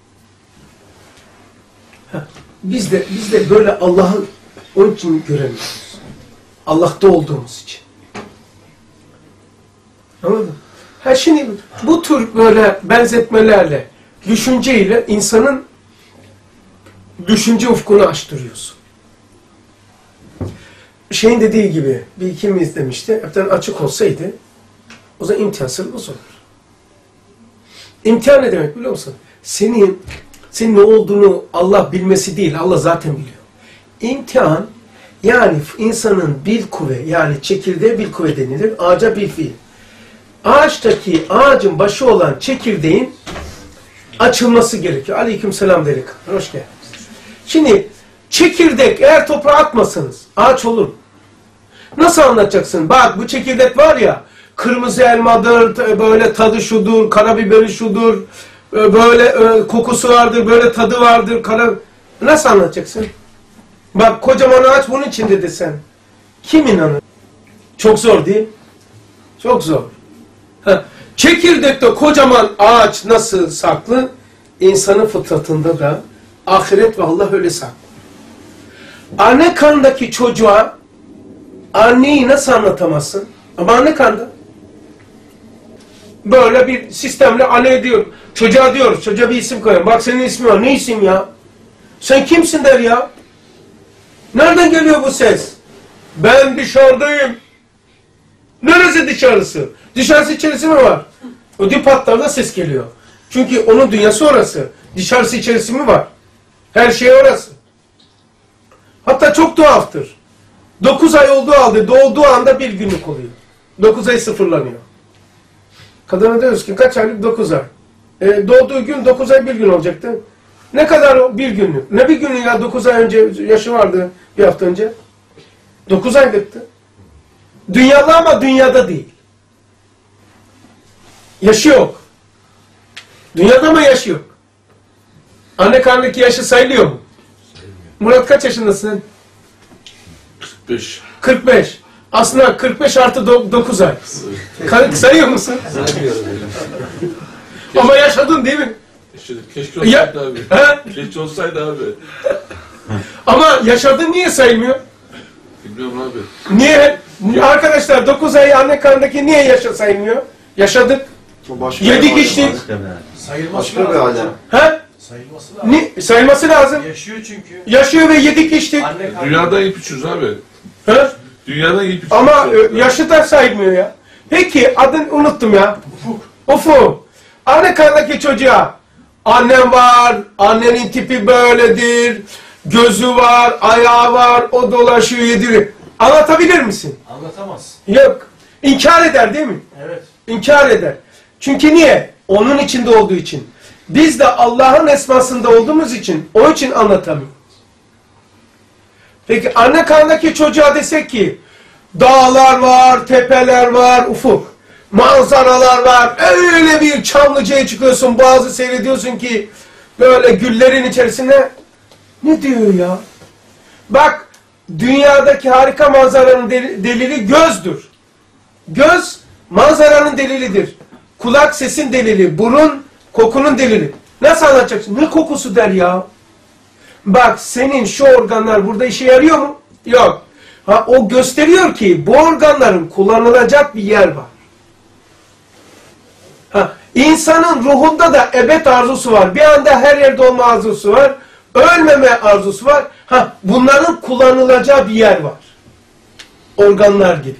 Heh. Biz de biz de böyle Allah'ı onun için göremiyoruz. Allah'ta olduğumuz için. Anladın mı? Ha şimdi bu tür böyle benzetmelerle, düşünceyle insanın düşünce ufkunu açtırıyorsun. Şeyin dediği gibi bir ikimiz demişti, hepten açık olsaydı o zaman imtihansız olur. İmtihan ne demek biliyor musun? Senin, senin ne olduğunu Allah bilmesi değil, Allah zaten biliyor. İmtihan, yani insanın bir kuvve, yani çekirdeğe bir kuvve denilir, ağaca bir fiil. Ağaçtaki, ağacın başı olan çekirdeğin açılması gerekiyor. Aleykümselam dedik. Hoş geldiniz. Şimdi çekirdek eğer toprağa atmasanız ağaç olur. Nasıl anlatacaksın? Bak bu çekirdek var ya, kırmızı elmadır, böyle tadı şudur, karabiberi şudur, böyle kokusu vardır, böyle tadı vardır. Kara... Nasıl anlatacaksın? Bak kocaman ağaç bunun içinde desen. Kim inanır? Çok zor değil mi? Çok zor. Ha. Çekirdekte kocaman ağaç nasıl saklı? İnsanın fıtratında da ahiret ve Allah öyle saklı. Anne karnındaki çocuğa anneyi nasıl anlatamazsın? Ama anne karnında. Böyle bir sistemle anne diyor. Çocuğa diyoruz. Çocuğa bir isim koyalım. Bak senin ismin var. Ne isim ya? Sen kimsin der ya? Nereden geliyor bu ses? Ben dışarıdayım. Neresi dışarısı? Dışarısı içerisi mi var? Ödü patlarında ses geliyor. Çünkü onun dünyası orası. Dışarısı içerisi mi var? Her şey orası. Hatta çok tuhaftır. Dokuz ay olduğu halde doğduğu anda bir günlük oluyor. Dokuz ay sıfırlanıyor. Kadına diyoruz ki kaç aylık? Dokuz ay. E, doğduğu gün dokuz ay bir gün olacaktı. Ne kadar o bir günlük? Ne bir günlük ya? Dokuz ay önce yaşı vardı bir hafta önce. Dokuz aylıktı. Dünyalı ama dünyada değil. Yaşı yok. Dünyada ama yaşı yok. Anne karnındaki yaşı sayılıyor mu? Murat kaç yaşındasın? kırk beş. kırk beş. Aslında kırk beş artı dokuz ay. Sayıyor musun? Ama yaşadın değil mi? Yaşadık. Keşke olsaydı abi. He? Keşke olsaydı abi. Ama yaşadın niye saymıyor? Bilmiyorum abi. Niye? Arkadaşlar dokuz ay anne karnındaki niye yaşa saymıyor? Yaşadık. O başka Yedik bir içtik. Sayılması Başka bir alem. He? Sayılması lazım. Ni sayması lazım. Yaşıyor çünkü. Yaşıyor ve yedik içtik. Anne karnı. Dünyadan yiyip içiyoruz abi. He? Dünyadan yiyip içiyoruz. Ama e, yaşı da saymıyor ya. Peki adını unuttum ya. Ufuk. Ufuk. Anne karnındaki çocuğa annem var, annenin tipi böyledir, gözü var, ayağı var, o dolaşıyor, yediriyor. Anlatabilir misin? Anlatamaz. Yok. İnkar eder değil mi? Evet. İnkar eder. Çünkü niye? Onun içinde olduğu için. Biz de Allah'ın esmasında olduğumuz için o için anlatamıyoruz. Peki anne karnındaki çocuğa desek ki dağlar var, tepeler var, ufuk, manzaralar var. Öyle bir Çamlıca'ya çıkıyorsun, bazı seyrediyorsun ki böyle güllerin içerisinde. Ne diyor ya? Bak, dünyadaki harika manzaranın delili gözdür. Göz manzaranın delilidir. Kulak sesin delili, burun kokunun delili. Nasıl anlatacaksın? Ne kokusu der ya? Bak, senin şu organlar burada işe yarıyor mu? Yok. Ha, o gösteriyor ki bu organların kullanılacak bir yer var. Ha, insanın ruhunda da ebed arzusu var. Bir anda her yerde olma arzusu var. Ölmeme arzusu var. Ha, bunların kullanılacağı bir yer var. Organlar gibi.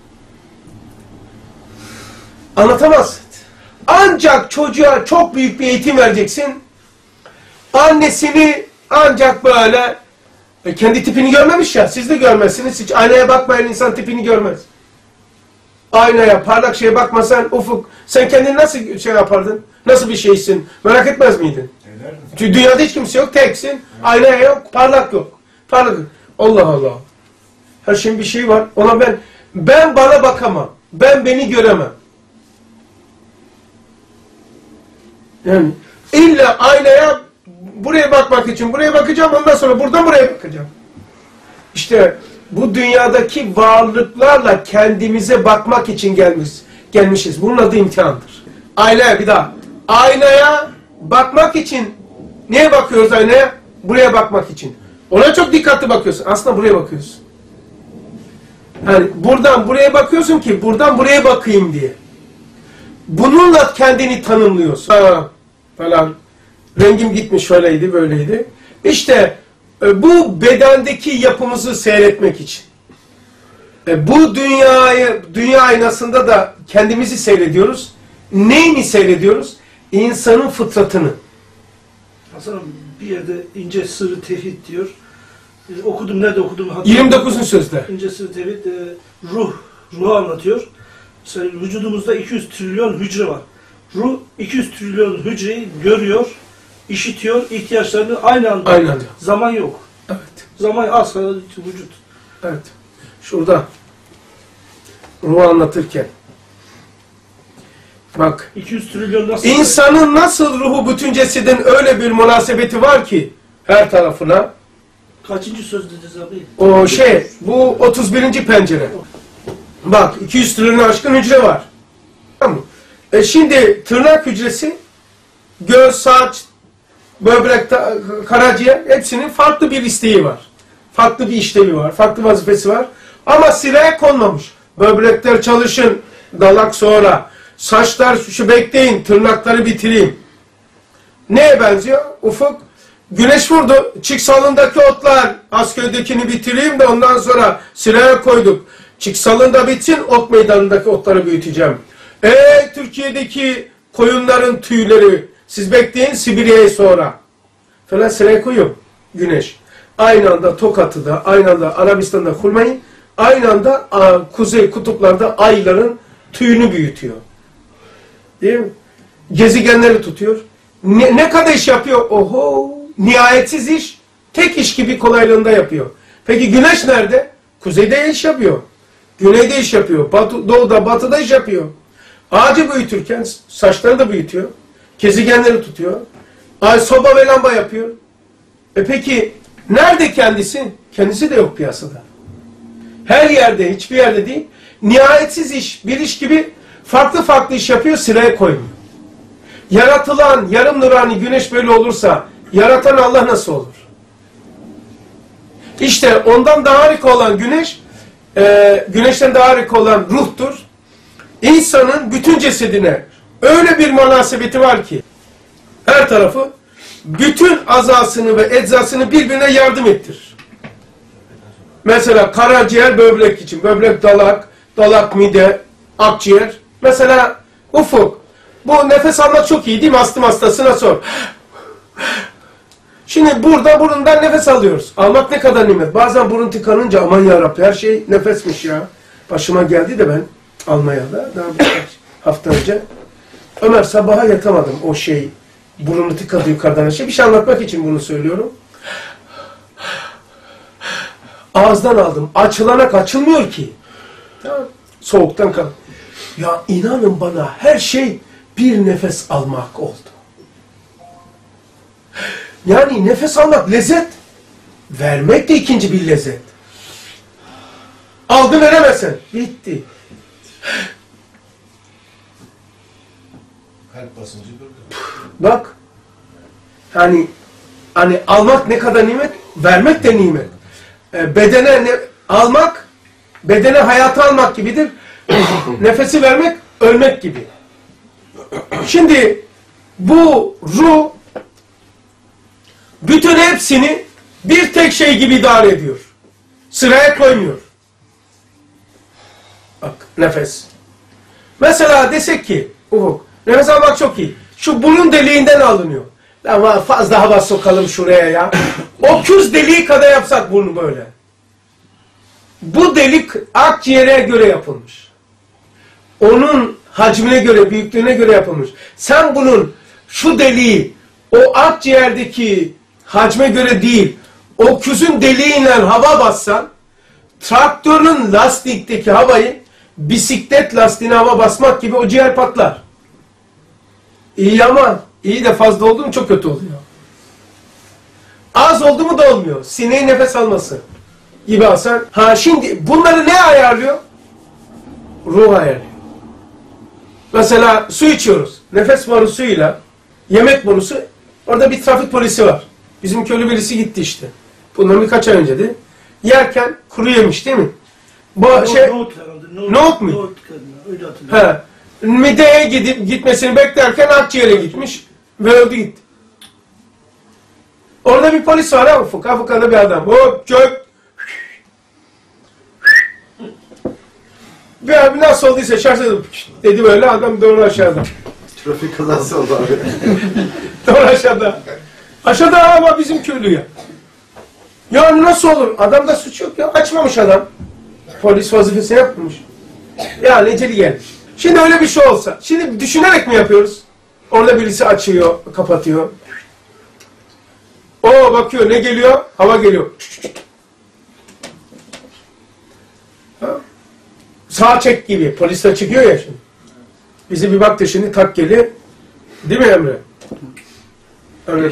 Anlatamazsın. Ancak çocuğa çok büyük bir eğitim vereceksin. Annesini ancak böyle e, kendi tipini görmemiş ya. Siz de görmezsiniz. Hiç aynaya bakmayan insan tipini görmez. Aynaya, parlak şeye bakmasan Ufuk, sen kendini nasıl şey yapardın? Nasıl bir şeysin? Merak etmez miydin? Ederdim. Çünkü dünyada hiç kimse yok. Teksin. Aynaya yok. Parlak yok. Parlak yok. Allah Allah. Her şeyin bir şeyi var. Ona ben ben bana bakamam. Ben beni göremem. Yani illa aynaya buraya bakmak için buraya bakacağım, ondan sonra buradan buraya bakacağım. İşte bu dünyadaki varlıklarla kendimize bakmak için gelmiş, gelmişiz. Bunun adı imtihandır. Aynaya bir daha. Aynaya bakmak için neye bakıyoruz aynaya? Buraya bakmak için. Ona çok dikkatli bakıyorsun. Aslında buraya bakıyorsun. Yani buradan buraya bakıyorsun ki buradan buraya bakayım diye. Bununla kendini tanımlıyorsun. Ha, falan. Rengim gitmiş, şöyleydi, böyleydi. İşte e, bu bedendeki yapımızı seyretmek için. E, bu dünyayı, dünya aynasında da kendimizi seyrediyoruz. Neyini seyrediyoruz? İnsanın fıtratını. Hasan bir yerde ince sırrı tevhid diyor. E, okudum, nerede okudum? yirmi dokuzuncu sözde. İnce sırrı tevhid, e, ruh, ruhu anlatıyor. Mesela vücudumuzda iki yüz trilyon hücre var. Ruh iki yüz trilyon hücreyi görüyor, işitiyor, ihtiyaçlarını aynı anda. Aynı anda. Zaman yok. Evet. Zaman az kadar vücut. Evet. Şurada ruhu anlatırken bak, iki yüz trilyon nasıl? İnsanın nasıl ruhu bütüncesinden öyle bir münasebeti var ki her tarafına. Kaçıncı söz dediniz abi? O şey, bu otuz birinci pencere. Bak, iki yüz trilyonu aşkın hücre var. Tamam mı? E şimdi tırnak hücresi, göz, saç, böbrek, karaciğer hepsinin farklı bir isteği var. Farklı bir işlevi var, farklı vazifesi var. Ama sıraya konmamış. Böbrekler çalışın, dalak sonra. Saçlar şu bekleyin, tırnakları bitireyim. Neye benziyor? Ufuk, güneş vurdu, Çıksalındaki otlar, Asköy'dekini bitireyim de ondan sonra sıraya koyduk. Çıksalında bitsin, ot meydanındaki otları büyüteceğim. Eee Türkiye'deki koyunların tüyleri Siz bekleyin Sibirya'yı sonra. Falan sıraya koyuyor güneş. Aynı anda Tokat'ı da, aynı anda Arabistan'da kurmayı, aynı anda a, kuzey kutuplarda ayların tüyünü büyütüyor. Değil mi? Gezegenleri tutuyor. Ne, ne kadar iş yapıyor? Oho! Nihayetsiz iş. Tek iş gibi kolaylığında yapıyor. Peki güneş nerede? Kuzeyde iş yapıyor. Güneyde iş yapıyor. Batı, doğuda, batıda iş yapıyor. Ağacı büyütürken saçları da büyütüyor. Gezegenleri tutuyor. Ay soba ve lamba yapıyor. E peki nerede kendisi? Kendisi de yok piyasada. Her yerde, hiçbir yerde değil. Nihayetsiz iş, bir iş gibi farklı farklı iş yapıyor, sıraya koymuyor. Yaratılan yarım nurani güneş böyle olursa, yaratan Allah nasıl olur? İşte ondan daha harika olan güneş, e, güneşten daha harika olan ruhtur. İnsanın bütün cesedine öyle bir münasebeti var ki, her tarafı, bütün azasını ve eczasını birbirine yardım ettirir. Mesela karaciğer böbrek için, böbrek dalak, dalak mide, akciğer. Mesela Ufuk, bu nefes almak çok iyi değil mi? Astım hastasına sor. Şimdi burada burundan nefes alıyoruz. Almak ne kadar nimet. Bazen burun tıkanınca aman yarabbi her şey nefesmiş ya. Başıma geldi de ben Almanya'da daha birkaç hafta önce. Ömer sabaha yatamadım o şey. Burnu tıkadı yukarıdan aşağı. Bir şey anlatmak için bunu söylüyorum. Ağızdan aldım. Açılanak açılmıyor ki. Tamam. Soğuktan kal. Ya inanın bana her şey bir nefes almak oldu. Yani nefes almak lezzet. Vermek de ikinci bir lezzet. Aldı veremezsen. Bitti. Kalp basıncı durdu. Bak. Hani hani almak ne kadar nimet, vermek de nimet. E, bedene ne, almak, bedene hayatı almak gibidir. Nefesi vermek, ölmek gibi. Şimdi bu ruh bütün hepsini bir tek şey gibi idare ediyor. Sıraya koymuyor. Bak nefes. Mesela desek ki Ufuk, nefes almak çok iyi. Şu burun deliğinden alınıyor. Ama fazla hava sokalım şuraya ya. O küz deliği kadar yapsak bunu böyle. Bu delik akciğere göre yapılmış. Onun hacmine göre, büyüklüğüne göre yapılmış. Sen bunun şu deliği o akciğerdeki hacme göre değil, o küzün deliğiyle hava bassan, traktörün lastikteki havayı bisiklet lastiğine hava basmak gibi o ciğer patlar. İyi ama iyi de fazla oldu mu çok kötü oluyor. Az oldu mu da olmuyor. Sineğin nefes alması gibi alsan. Ha şimdi bunları ne ayarlıyor? Ruh ayarlıyor. Mesela su içiyoruz. Nefes borusuyla yemek borusu. Orada bir trafik polisi var. Bizim köylü birisi gitti işte. Bundan birkaç ay önceydi. Yerken kuru yemiş değil mi? Bu şey Nohut herhalde. Nohut mu? Nohut kadına. Öyle hatırlıyorum. He. Mideye gidip gitmesini beklerken akciğere gitmiş ve öldü gitti. Orada bir polis var ha ufuk. Afukada bir adam. Hop çök. Bir abi nasıl olduysa şaşırdım. Dedi böyle adam doğru aşağıda. Trafik kazası oldu abi. Doğru aşağıda. Aşağıda ama bizim köylü ya. Ya nasıl olur? Adamda suç yok ya. Açmamış adam. Polis vazifesini yapmamış. Ya neceli gelmiş. Şimdi öyle bir şey olsa. Şimdi düşünerek mi yapıyoruz? Orada birisi açıyor, kapatıyor. O bakıyor ne geliyor? Hava geliyor. Ha? Sağ çek gibi. Polis de çıkıyor ya şimdi. Bizi bir baktı şimdi tak geli. Değil mi Emre? Öyle.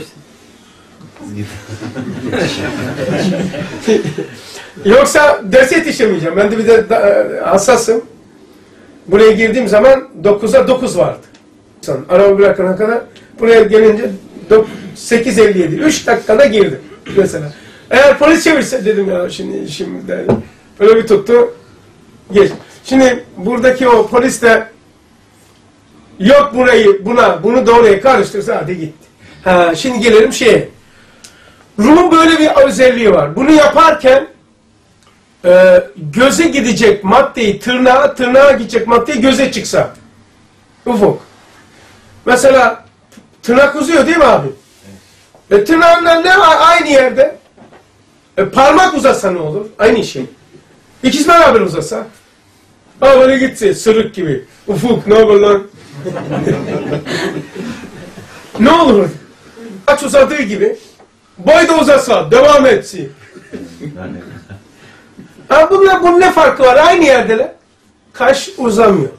Yoksa ders yetişemeyeceğim. Ben de bir de da, hassasım. Buraya girdiğim zaman dokuza dokuz vardı. Araba bırakana kadar buraya gelince sekiz elli yedi. üç dakikada girdim mesela. Eğer polis çevirse dedim ya şimdi işim dedim. Böyle bir tuttu. Geç. Şimdi buradaki o polis de yok burayı buna bunu da oraya karıştırsa hadi gitti. Ha, şimdi gelelim şeye. Ruhun böyle bir özelliği var. Bunu yaparken e, göze gidecek maddeyi tırnağa, tırnağa gidecek maddeyi göze çıksa. Ufuk. Mesela Tırnak uzuyor değil mi abi? E tırnağınla ne var? Aynı yerde. E parmak uzasa ne olur? Aynı şey. İkisi beraber uzasa. Ha böyle gitse sırık gibi. Ufuk ne olur lan? Ne olur? Kaç uzadığı gibi. Boy da uzasa devam etsin. Ha bunlar, bunun ne farkı var? Aynı yerdeler. Kaş uzamıyor.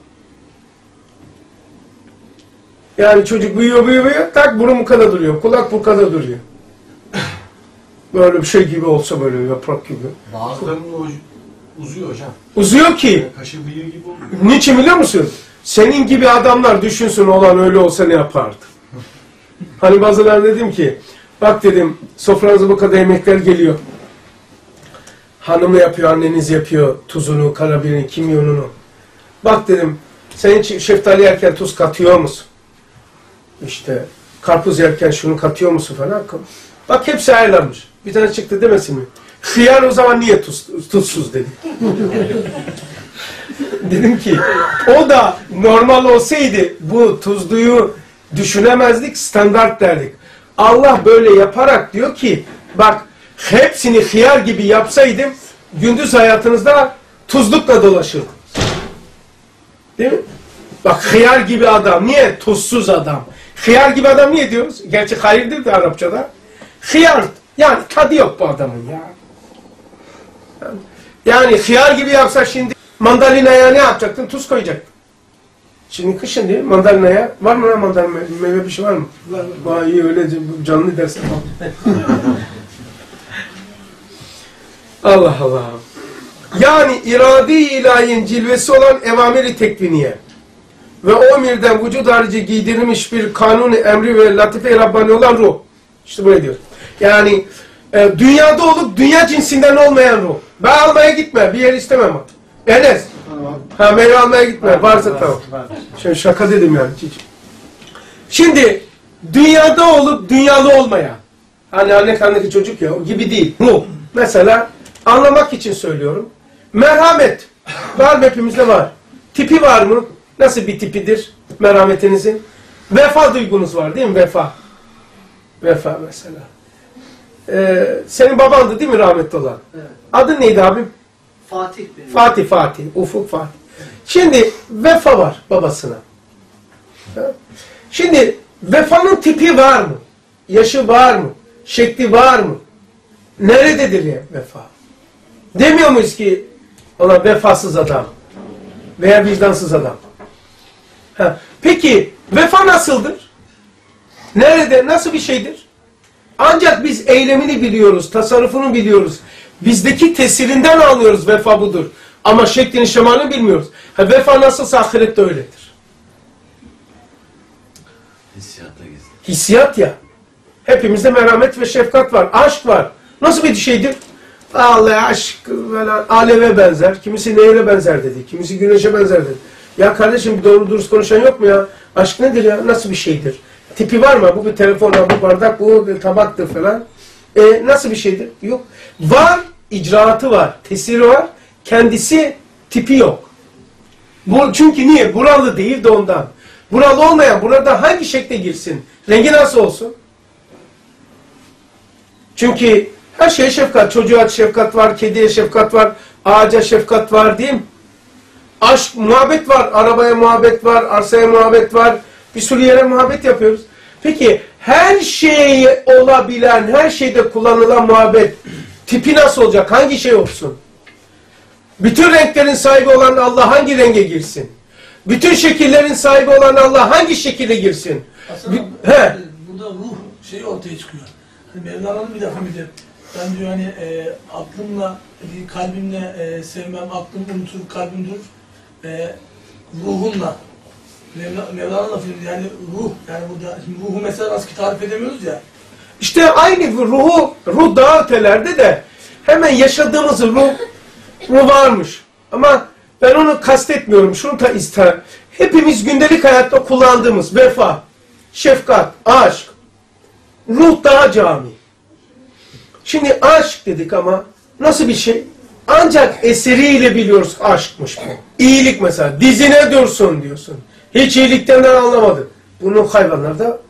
Yani çocuk büyüyor büyüyor büyüyor. Tak burun bu kadar duruyor. Kulak bu kadar duruyor. Böyle bir şey gibi olsa böyle yaprak gibi. Bazılarının ucu uzuyor hocam. Uzuyor ki. Kaşı bıyığı gibi oluyor. Niçin biliyor musun? Senin gibi adamlar düşünsün olan öyle olsa ne yapardı? Hani bazıları dedim ki, bak dedim sofranıza bu kadar yemekler geliyor. Hanımı yapıyor, anneniz yapıyor tuzunu, karabiberini, kimyonunu. Bak dedim, sen hiç şeftali yerken tuz katıyor musun? İşte karpuz yerken şunu katıyor musun falan. Bak hepsi ayarlanmış. Bir tane çıktı demesin mi? Hıyar o zaman niye tuz, tuzsuz dedi. Dedim ki o da normal olsaydı bu tuzluyu düşünemezdik, standart derdik. Allah böyle yaparak diyor ki bak hepsini hıyar gibi yapsaydım gündüz hayatınızda tuzlukla dolaşırdınız. Değil mi? Bak hıyar gibi adam. Niye? Tuzsuz adam. Hıyar gibi adam niye diyoruz? Gerçi hayırdır da Arapçada. Hıyar. Yani tadı yok bu adamın ya. Yani hıyar gibi yapsa şimdi mandalinaya ne yapacaktın? Tuz koyacaktın. Şimdi kışın değil mi? Mandalinaya. Var mı lan mandalina? Meyve bir şey var mı? Var. Vay iyi öyle canlı dersen. Allah Allah. Yani irade-i ilahiyin cilvesi olan evamiri tekviniye ve o emirden vücud harici giydirilmiş bir kanun emri ve latife-i Rabbani olan ruh. İşte böyle diyor. Yani e, dünyada olup dünya cinsinden olmayan ruh. Ben almaya gitme. Bir yer istemem. Enes. Ha meyve almaya gitme. Varsa tamam. Şimdi şaka dedim yani. Şimdi dünyada olup dünyalı olmayan. Hani anne karnındaki çocuk ya o gibi değil. Ruh. Mesela anlamak için söylüyorum. Merhamet. Var mı hepimizde var. Tipi var mı? Nasıl bir tipidir merhametinizin? Vefa duygunuz var değil mi? Vefa. Vefa mesela. Ee, senin babandı değil mi rahmetli olan? Evet. Adın neydi abim? Fatih benim. Fatih Fatih. Ufuk Fatih. Şimdi vefa var babasına. Şimdi vefanın tipi var mı? Yaşı var mı? Şekli var mı? Nerededir ya vefa? Demiyor muyuz ki ona vefasız adam veya vicdansız adam? Ha. Peki vefa nasıldır? Nerede? Nasıl bir şeydir? Ancak biz eylemini biliyoruz, tasarrufunu biliyoruz. Bizdeki tesirinden anlıyoruz vefa budur. Ama şeklini şemalini bilmiyoruz. Ha, vefa nasılsa ahirette öyledir. Hissiyatta gizli. Hissiyat ya. Hepimizde merhamet ve şefkat var. Aşk var. Nasıl bir şeydir? Allah aşk böyle aleve benzer. Kimisi nehre benzer dedi. Kimisi güneşe benzer dedi. Ya kardeşim doğru dürüst konuşan yok mu ya? Aşk nedir ya? Nasıl bir şeydir? Tipi var mı? Bu bir telefon, bu bardak, bu bir tabaktır falan. E, nasıl bir şeydir? Yok. Var, icraatı var. Tesiri var. Kendisi tipi yok. Bu, çünkü niye? Buralı değil de ondan. Buralı olmayan burada hangi şekle girsin? Rengi nasıl olsun? Çünkü her şeye şefkat. Çocuğa şefkat var, kediye şefkat var, ağaca şefkat var değil mi? Aşk, muhabbet var, arabaya muhabbet var, arsaya muhabbet var. Bir sürü yere muhabbet yapıyoruz. Peki her şey olabilen, her şeyde kullanılan muhabbet tipi nasıl olacak? Hangi şey olsun? Bütün renklerin sahibi olan Allah hangi renge girsin? Bütün şekillerin sahibi olan Allah hangi şekilde girsin? Aslında He. burada ruh şey ortaya çıkıyor. Hani Mevlana'nın bir defa bir de ben diyor hani e, aklımla, kalbimle e, sevmem, aklım unutur, kalbim durur. E, ruhumla. Mevla, Mevlana lafı yani ruh. Yani burada şimdi ruhu mesela nasıl ki tarif edemiyoruz ya. İşte aynı ruhu, ruh daha ötelerde de hemen yaşadığımız ruh, ruh varmış. Ama ben onu kastetmiyorum. Şunu da ister. Hepimiz gündelik hayatta kullandığımız vefa, şefkat, aşk, ruh daha cami. Şimdi aşk dedik ama nasıl bir şey? Ancak eseriyle biliyoruz aşkmış bu. İyilik mesela. Dizine dursun diyorsun. Hiç iyilikten anlamadın. Bunu hayvanlarda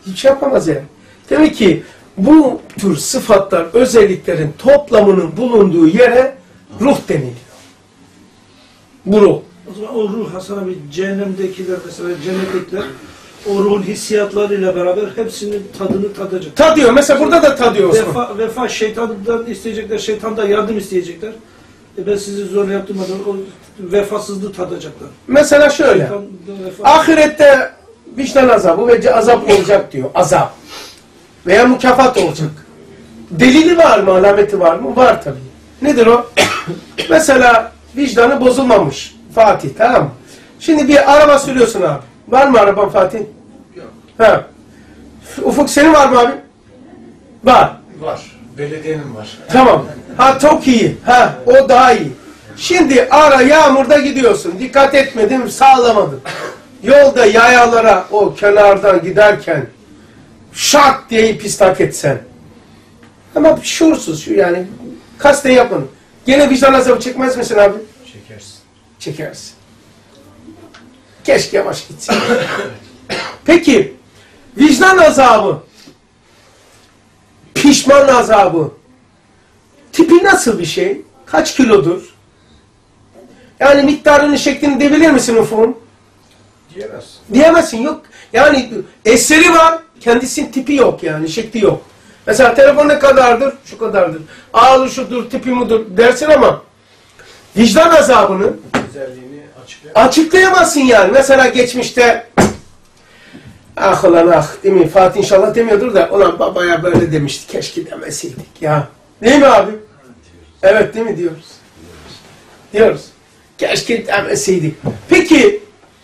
Hiç yapamaz yani. Demek ki bu tür sıfatlar, özelliklerin toplamının bulunduğu yere ruh deniliyor. Bu ruh. O zaman o ruh Hasan abi cehennemdekiler mesela cennetlikler o ruhun hissiyatlarıyla beraber hepsinin tadını tadacak. Tadıyor. Mesela burada da tadıyor Osman. Vefa, vefa şeytandan isteyecekler, şeytandan yardım isteyecekler. E ben sizi zor yaptırmadan o vefasızlığı tadacaklar. Mesela şöyle. Şeytandan vefa- Ahirette vicdan azabı ve azap olacak diyor. Azap. Veya mükafat olacak. Delili var mı? Alameti var mı? Var tabii. Nedir o? Mesela vicdanı bozulmamış. Fatih, tamam mı? Şimdi bir araba sürüyorsun abi. Var mı araban Fatih? Yok. Ha. Ufuk senin var mı abi? Var. Var. Belediyenin var. Tamam. Ha çok iyi. Ha o daha iyi. Şimdi ara yağmurda gidiyorsun. Dikkat etmedin, sağlamadın. Yolda yayalara o kenardan giderken şak diye pistak etsen. Ama şuursuz şu yani. Kasten yapın. Gene vicdan azabı çekmez misin abi? Çekersin. Çekersin. Keşke yavaş gitsin. Peki vicdan azabı, pişman azabı tipi nasıl bir şey? Kaç kilodur? Yani miktarını, şeklini de bilir misin Ufuk'un? Diyemezsin. Diyemezsin, yok. Yani eseri var, kendisinin tipi yok yani, şekli yok. Mesela telefon ne kadardır? Şu kadardır. Ağlı şudur, tipi mudur dersin ama vicdan azabını Özelliğini açıklayamazsın. açıklayamazsın yani. Mesela geçmişte ah ulan ah değil mi? Fatih inşallah demiyordur da ulan babaya böyle demişti. Keşke demeseydik ya. Değil mi abi? Evet değil mi diyoruz? Diyoruz. Keşke demeseydik. Peki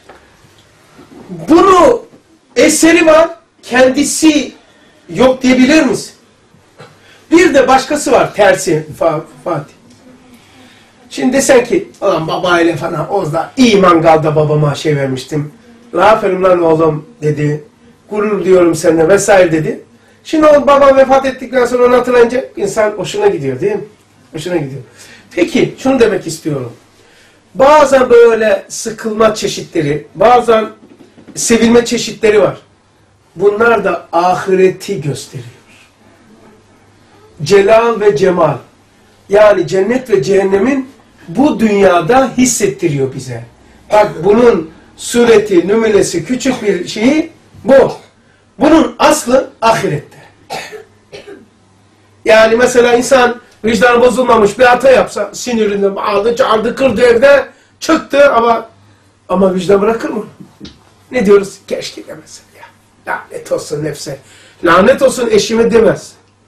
bunu eseri var, kendisi yok diyebilir misin? Bir de başkası var tersi Fatih. Şimdi desen ki, ulan babayla falan o da iyi mangalda babama şey vermiştim. Ne yapayım lan oğlum dedi. Gurur diyorum seninle vesaire dedi. Şimdi o babam vefat ettikten sonra onu hatırlayınca insan hoşuna gidiyor değil mi? Hoşuna gidiyor. Peki şunu demek istiyorum. Bazen böyle sıkılma çeşitleri, bazen sevilme çeşitleri var. Bunlar da ahireti gösteriyor. Celal ve cemal. Yani cennet ve cehennemin bu dünyada hissettiriyor bize. Bak bunun sureti, nümunesi, küçük bir şeyi bu. Bunun aslı ahirette. Yani mesela insan vicdanı bozulmamış bir hata yapsa, sinirinden aldı, çağırdı, kırdı evde, çıktı ama ama vicdan bırakır mı? Ne diyoruz? Keşke demesin ya. Lanet olsun nefse. Lanet olsun eşime demez.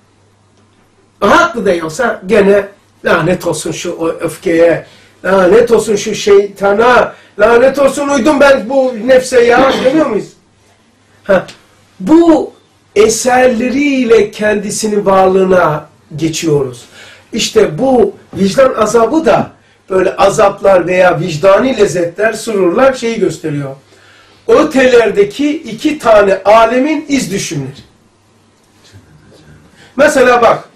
Haklı da olsa gene lanet olsun şu o öfkeye, lanet olsun şu şeytana, lanet olsun uydum ben bu nefse ya demiyor muyuz? Ha, bu eserleriyle kendisinin varlığına geçiyoruz. İşte bu vicdan azabı da böyle azaplar veya vicdani lezzetler, sururlar şeyi gösteriyor. Ötelerdeki iki tane alemin iz düşümleri. Mesela bak.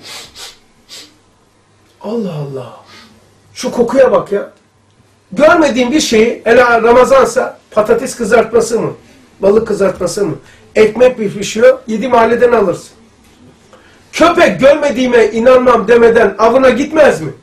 Allah Allah. Şu kokuya bak ya. Görmediğin bir şeyi, hele Ramazansa patates kızartması mı? Balık kızartması mı? Ekmek bir pişiyor, yedi mahalleden alırsın. Köpek görmediğime inanmam demeden avına gitmez mi?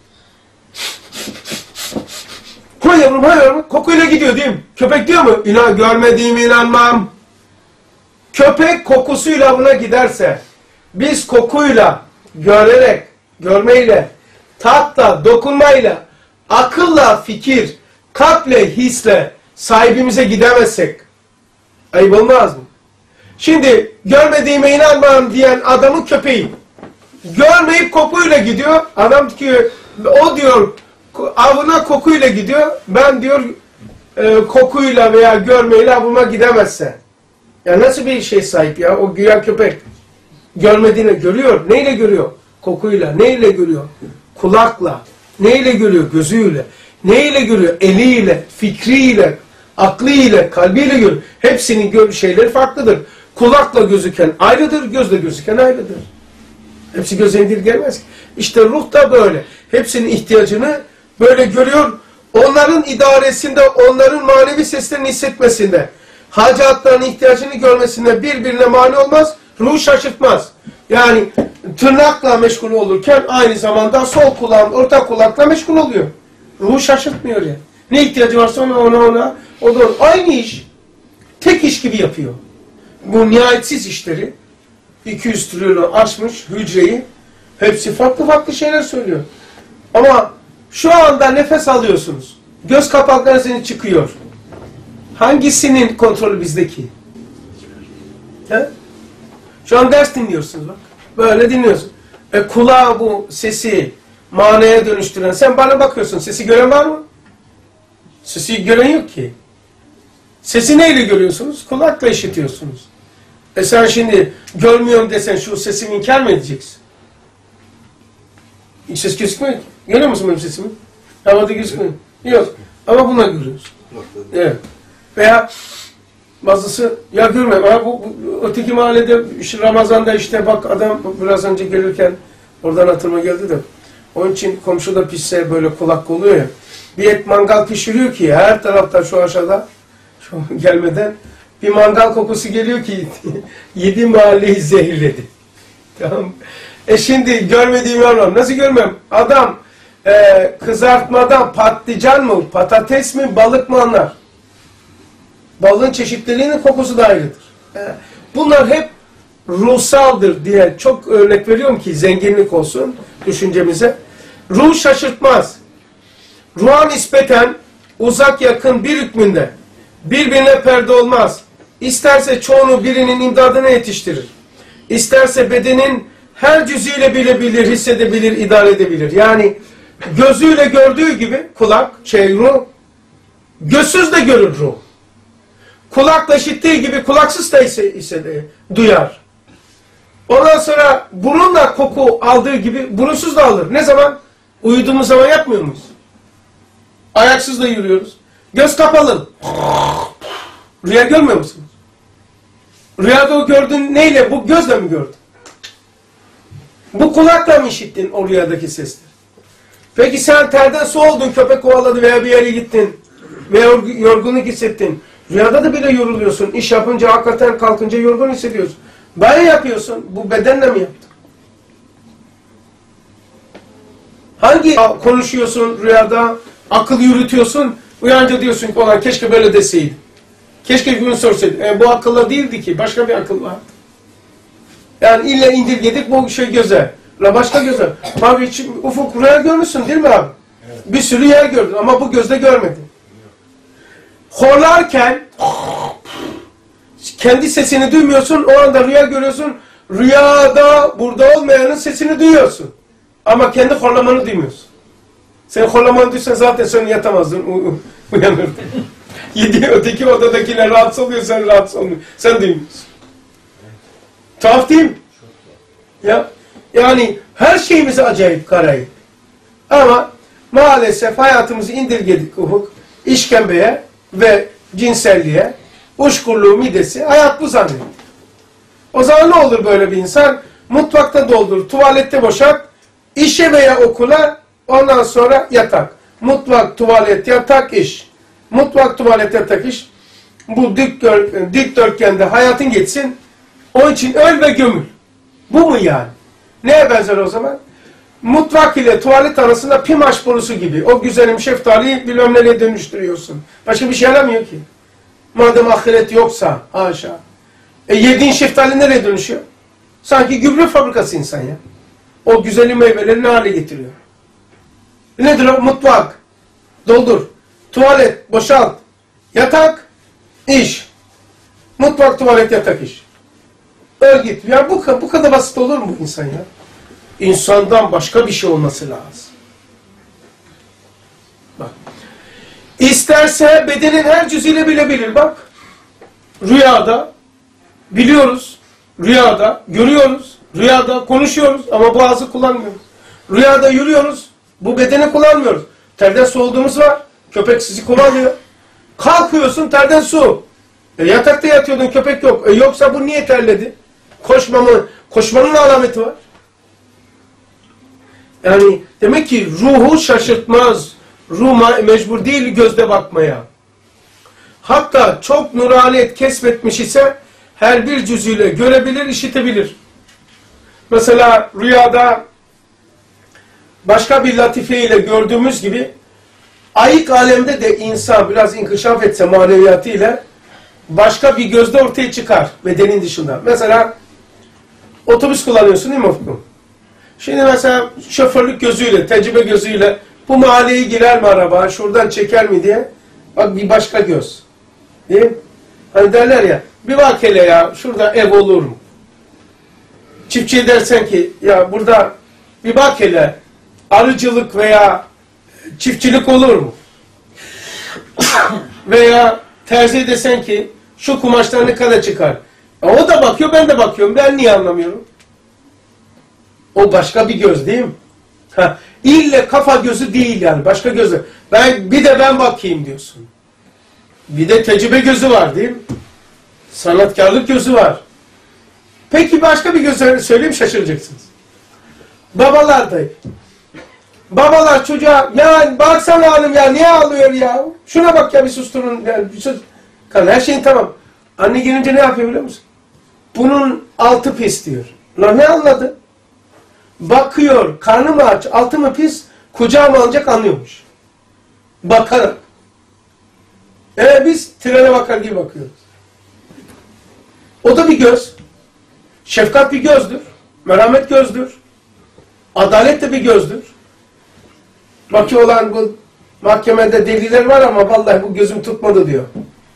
Koy yavrum, hay yavrum. Kokuyla gidiyor değil mi? Köpek diyor mu? İnan, görmediğime inanmam. Köpek kokusuyla avına giderse, biz kokuyla, görerek, görmeyle, tatla, dokunmayla, akılla, fikir, kalple, hisle sahibimize gidemezsek ayıp olmaz mı? Şimdi görmediğime inanmam diyen adamın köpeği. Görmeyip kokuyla gidiyor. Adam ki o diyor avına kokuyla gidiyor. Ben diyor e, kokuyla veya görmeyle avıma gidemezse. Ya nasıl bir şey sahip ya o güya köpek? Görmediğini görüyor. Neyle görüyor? Kokuyla. Neyle görüyor? Kulakla. Neyle görüyor? Gözüyle. Neyle görüyor? Eliyle, fikriyle, aklıyla, kalbiyle görüyor. Hepsinin gör şeyleri farklıdır. Kulakla gözüken ayrıdır, gözle gözüken ayrıdır. Hepsi göze indirgemez. İşte ruh da böyle. Hepsinin ihtiyacını böyle görüyor. Onların idaresinde, onların manevi seslerini hissetmesinde. hacatlarının ihtiyacını görmesine birbirine mani olmaz, ruhu şaşırtmaz. Yani tırnakla meşgul olurken aynı zamanda sol kulağın orta kulakla meşgul oluyor. Ruhu şaşırtmıyor yani. Ne ihtiyacı varsa ona ona ona o da aynı iş. Tek iş gibi yapıyor. Bu nihayetsiz işleri iki yüz trilyonu aşmış hücreyi hepsi farklı farklı şeyler söylüyor. Ama şu anda nefes alıyorsunuz. Göz kapaklarınız çıkıyor. Hangisinin kontrolü bizdeki? He? Şu an ders dinliyorsunuz bak. Böyle dinliyorsun. E kulağa bu sesi manaya dönüştüren. Sen bana bakıyorsun. Sesi gören var mı? Sesi gören yok ki. Sesi neyle görüyorsunuz? Kulakla işitiyorsunuz. E sen şimdi görmüyorum desen şu sesimi inkar mı edeceksin? Hiç ses gözükmüyor ki. Görüyor musun benim sesimi? Havada gözükmüyor. Yok. Ama buna görüyorsun. Evet. Veya bazısı ya görmem. Ha, bu, bu öteki mahallede işte Ramazan'da işte bak adam biraz önce gelirken oradan hatırıma geldi de onun için komşuda pişse böyle kulak oluyor ya. Bir et mangal pişiriyor ki her tarafta şu aşağıda şu gelmeden bir mangal kokusu geliyor ki yedi mahalleyi zehirledi. Tamam. E şimdi görmediğim var. Nasıl görmem? Adam e, kızartmadan patlıcan mı, patates mi, balık mı anlar? Balığın çeşitliliğinin kokusu da ayrıdır. E, bunlar hep ruhsaldır diye çok örnek veriyorum ki zenginlik olsun düşüncemize. Ruh şaşırtmaz. Ruha nispeten uzak yakın bir hükmünde birbirine perde olmaz. İsterse çoğunu birinin imdadına yetiştirir. İsterse bedenin her cüzüyle bilebilir, hissedebilir, idare edebilir. Yani gözüyle gördüğü gibi kulak, şey ruh, gözsüz de görür ruh. Kulakla işittiği gibi kulaksız da ise, ise de duyar. Ondan sonra burunla koku aldığı gibi burunsuz da alır. Ne zaman? Uyuduğumuz zaman yapmıyor muyuz? Ayaksız da yürüyoruz. Göz kapalı. Rüya görmüyor musunuz? Rüyada o gördün neyle? Bu gözle mi gördün? Bu kulakla mı işittin o rüyadaki sesleri? Peki sen terden su oldun, köpek kovaladı veya bir yere gittin veya yorgunluk hissettin. Rüyada da bile yoruluyorsun. İş yapınca hakikaten kalkınca yorgun hissediyorsun. Böyle yapıyorsun. Bu bedenle mi yaptın? Hangi konuşuyorsun rüyada, akıl yürütüyorsun, uyanınca diyorsun ki olan keşke böyle deseydim. Keşke bunu sorsaydım. E, bu akılla değildi ki. Başka bir akıl var. Yani illa indirgedik bu şey göze. La başka göze. Abi hiç ufuk rüya görmüşsün değil mi abi? Evet. Bir sürü yer gördün ama bu gözde görmedin. Horlarken kendi sesini duymuyorsun. O anda rüya görüyorsun. Rüyada burada olmayanın sesini duyuyorsun. Ama kendi horlamanı duymuyorsun. Sen horlamanı duysan zaten sen yatamazdın. Uyanırdın. Yedi öteki odadakiler rahatsız oluyor, sen rahatsız olmuyor. Sen duymuyorsun. Tuhaf değil mi? Ya, yani her şeyimiz acayip karayip. Ama maalesef hayatımızı indirgedik ufuk, işkembeye ve cinselliğe, uşkurluğu, midesi, hayat bu zannetti. O zaman ne olur böyle bir insan? Mutfakta doldur, tuvalette boşalt, işe veya okula, ondan sonra yatak. Mutfak, tuvalet, yatak, iş. Mutfak, tuvalet, yatak, iş. Bu dikdörtgende hayatın geçsin. Onun için öl ve gömül. Bu mu yani? Neye benzer o zaman? Mutfak ile tuvalet arasında pimaş borusu gibi. O güzelim şeftaliyi bilmem nereye dönüştürüyorsun. Başka bir şey yaramıyor ki. Madem ahiret yoksa haşa. E yediğin şeftali nereye dönüşüyor? Sanki gübre fabrikası insan ya. O güzelim meyveleri ne hale getiriyor? Nedir o? Mutfak. Doldur. Tuvalet. Boşalt. Yatak. İş. Mutfak, tuvalet, yatak, iş. Öl git. Ya bu, bu kadar basit olur mu insan ya? İnsandan başka bir şey olması lazım. Bak. İsterse bedenin her cüzüyle bilebilir. Bak. Rüyada biliyoruz. Rüyada görüyoruz. Rüyada konuşuyoruz ama boğazı kullanmıyoruz. Rüyada yürüyoruz. Bu bedeni kullanmıyoruz. Terden su olduğumuz var. Köpek sizi kovalıyor. Kalkıyorsun terden su. E, yatakta yatıyordun köpek yok. E, yoksa bu niye terledi? Koşmamı, koşmanın alameti var. Yani demek ki ruhu şaşırtmaz. Ruh mecbur değil gözde bakmaya. Hatta çok nuraniyet kesbetmiş ise her bir cüzüyle görebilir, işitebilir. Mesela rüyada başka bir latifeyle gördüğümüz gibi ayık alemde de insan biraz inkişaf etse maneviyatıyla başka bir gözde ortaya çıkar bedenin dışında. Mesela otobüs kullanıyorsun değil mi Ufkum? Şimdi mesela şoförlük gözüyle, tecrübe gözüyle bu mahalleye girer mi araba, şuradan çeker mi diye bak bir başka göz. Değil mi? Hani derler ya bir bak hele ya şurada ev olur mu? Çiftçiye dersen ki ya burada bir bak hele arıcılık veya çiftçilik olur mu? Veya terzi desen ki şu kumaştan ne kadar çıkar? E o da bakıyor, ben de bakıyorum. Ben niye anlamıyorum? O başka bir göz değil mi? Ha, ille kafa gözü değil yani. Başka gözü. Ben, bir de ben bakayım diyorsun. Bir de tecrübe gözü var değil mi? Sanatkarlık gözü var. Peki başka bir göz söyleyeyim şaşıracaksınız. Babalar da. Babalar çocuğa ya baksana hanım ya niye ağlıyor ya? Şuna bak ya bir susturun. Yani, bir sus. Her şeyin tamam. Anne gelince ne yapıyor biliyor musun? Bunun altı pis diyor. Lan ne anladı? Bakıyor, karnı mı aç, altı mı pis, kucağıma alacak anlıyormuş. Bakarak. E biz trene bakar gibi bakıyoruz. O da bir göz. Şefkat bir gözdür. Merhamet gözdür. Adalet de bir gözdür. Bakıyor olan bu mahkemede deliller var ama vallahi bu gözüm tutmadı diyor.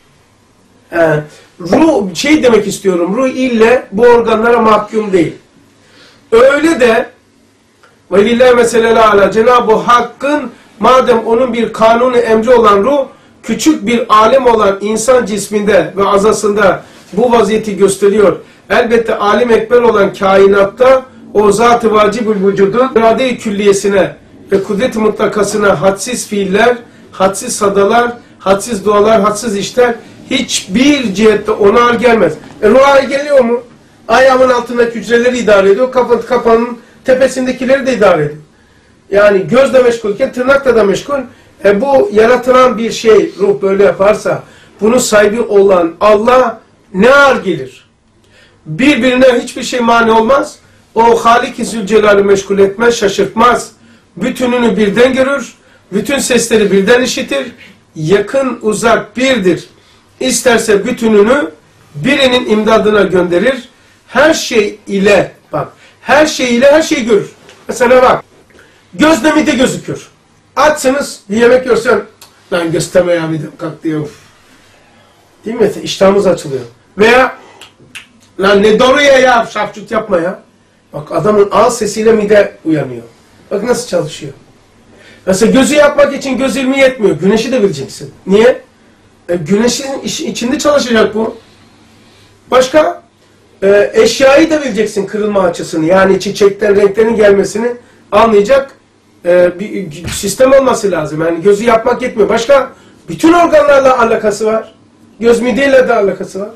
Ee, ruh, şey demek istiyorum, ruh ille bu organlara mahkum değil. Öyle de velillahi meselele ala Cenab-ı Hakk'ın madem onun bir kanunu emri olan ruh küçük bir alem olan insan cisminde ve azasında bu vaziyeti gösteriyor. Elbette alim ekber olan kainatta o zat-ı vacibül vücudun irade-i külliyesine ve kudret-i mutlakasına hadsiz fiiller, hadsiz sadalar, hadsiz dualar, hadsiz işler hiçbir cihette ona ağır gelmez. E ruh geliyor mu? Ayağımın altındaki hücreleri idare ediyor, kafanın, kafanın tepesindekileri de idare ediyor. Yani gözle meşgulken tırnakla da meşgul. E bu yaratılan bir şey ruh böyle yaparsa bunun sahibi olan Allah ne ağır gelir? Birbirine hiçbir şey mani olmaz. O Halik-i Zülcelal'i meşgul etmez, şaşırtmaz. Bütününü birden görür, bütün sesleri birden işitir. Yakın uzak birdir. İsterse bütününü birinin imdadına gönderir. Her şey ile bak, her şey ile her şeyi görür. Mesela bak, gözle mide gözükür. Açsınız, bir yemek görsen, lan gösterme ya midem kalk diyor. Değil mi? İştahımız açılıyor. Veya, lan ne doğruya ya, şapşut yapma ya. Bak adamın ağız sesiyle mide uyanıyor. Bak nasıl çalışıyor. Mesela gözü yapmak için göz ilmi yetmiyor. Güneşi de bileceksin. Niye? E, güneşin içinde çalışacak bu. Başka? E, eşyayı da bileceksin kırılma açısını. Yani çiçekten renklerin gelmesini anlayacak e, bir sistem olması lazım. Yani gözü yapmak yetmiyor. Başka? Bütün organlarla alakası var. Göz mideyle de alakası var.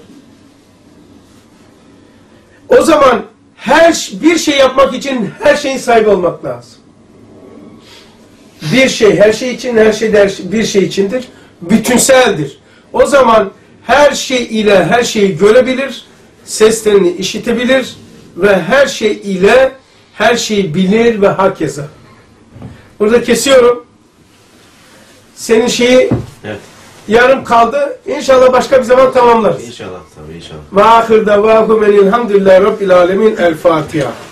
O zaman her bir şey yapmak için her şeyin sahibi olmak lazım. Bir şey her şey için, her şey de bir şey içindir. Bütünseldir. O zaman her şey ile her şeyi görebilir, seslerini işitebilir ve her şey ile her şeyi bilir ve hakeza. Burada kesiyorum. Senin şeyi evet. yarım kaldı. İnşallah başka bir zaman tamamlarız. İnşallah tabii inşallah. Ve ahir davahum elhamdülillahi rabbil alemin. El Fatiha.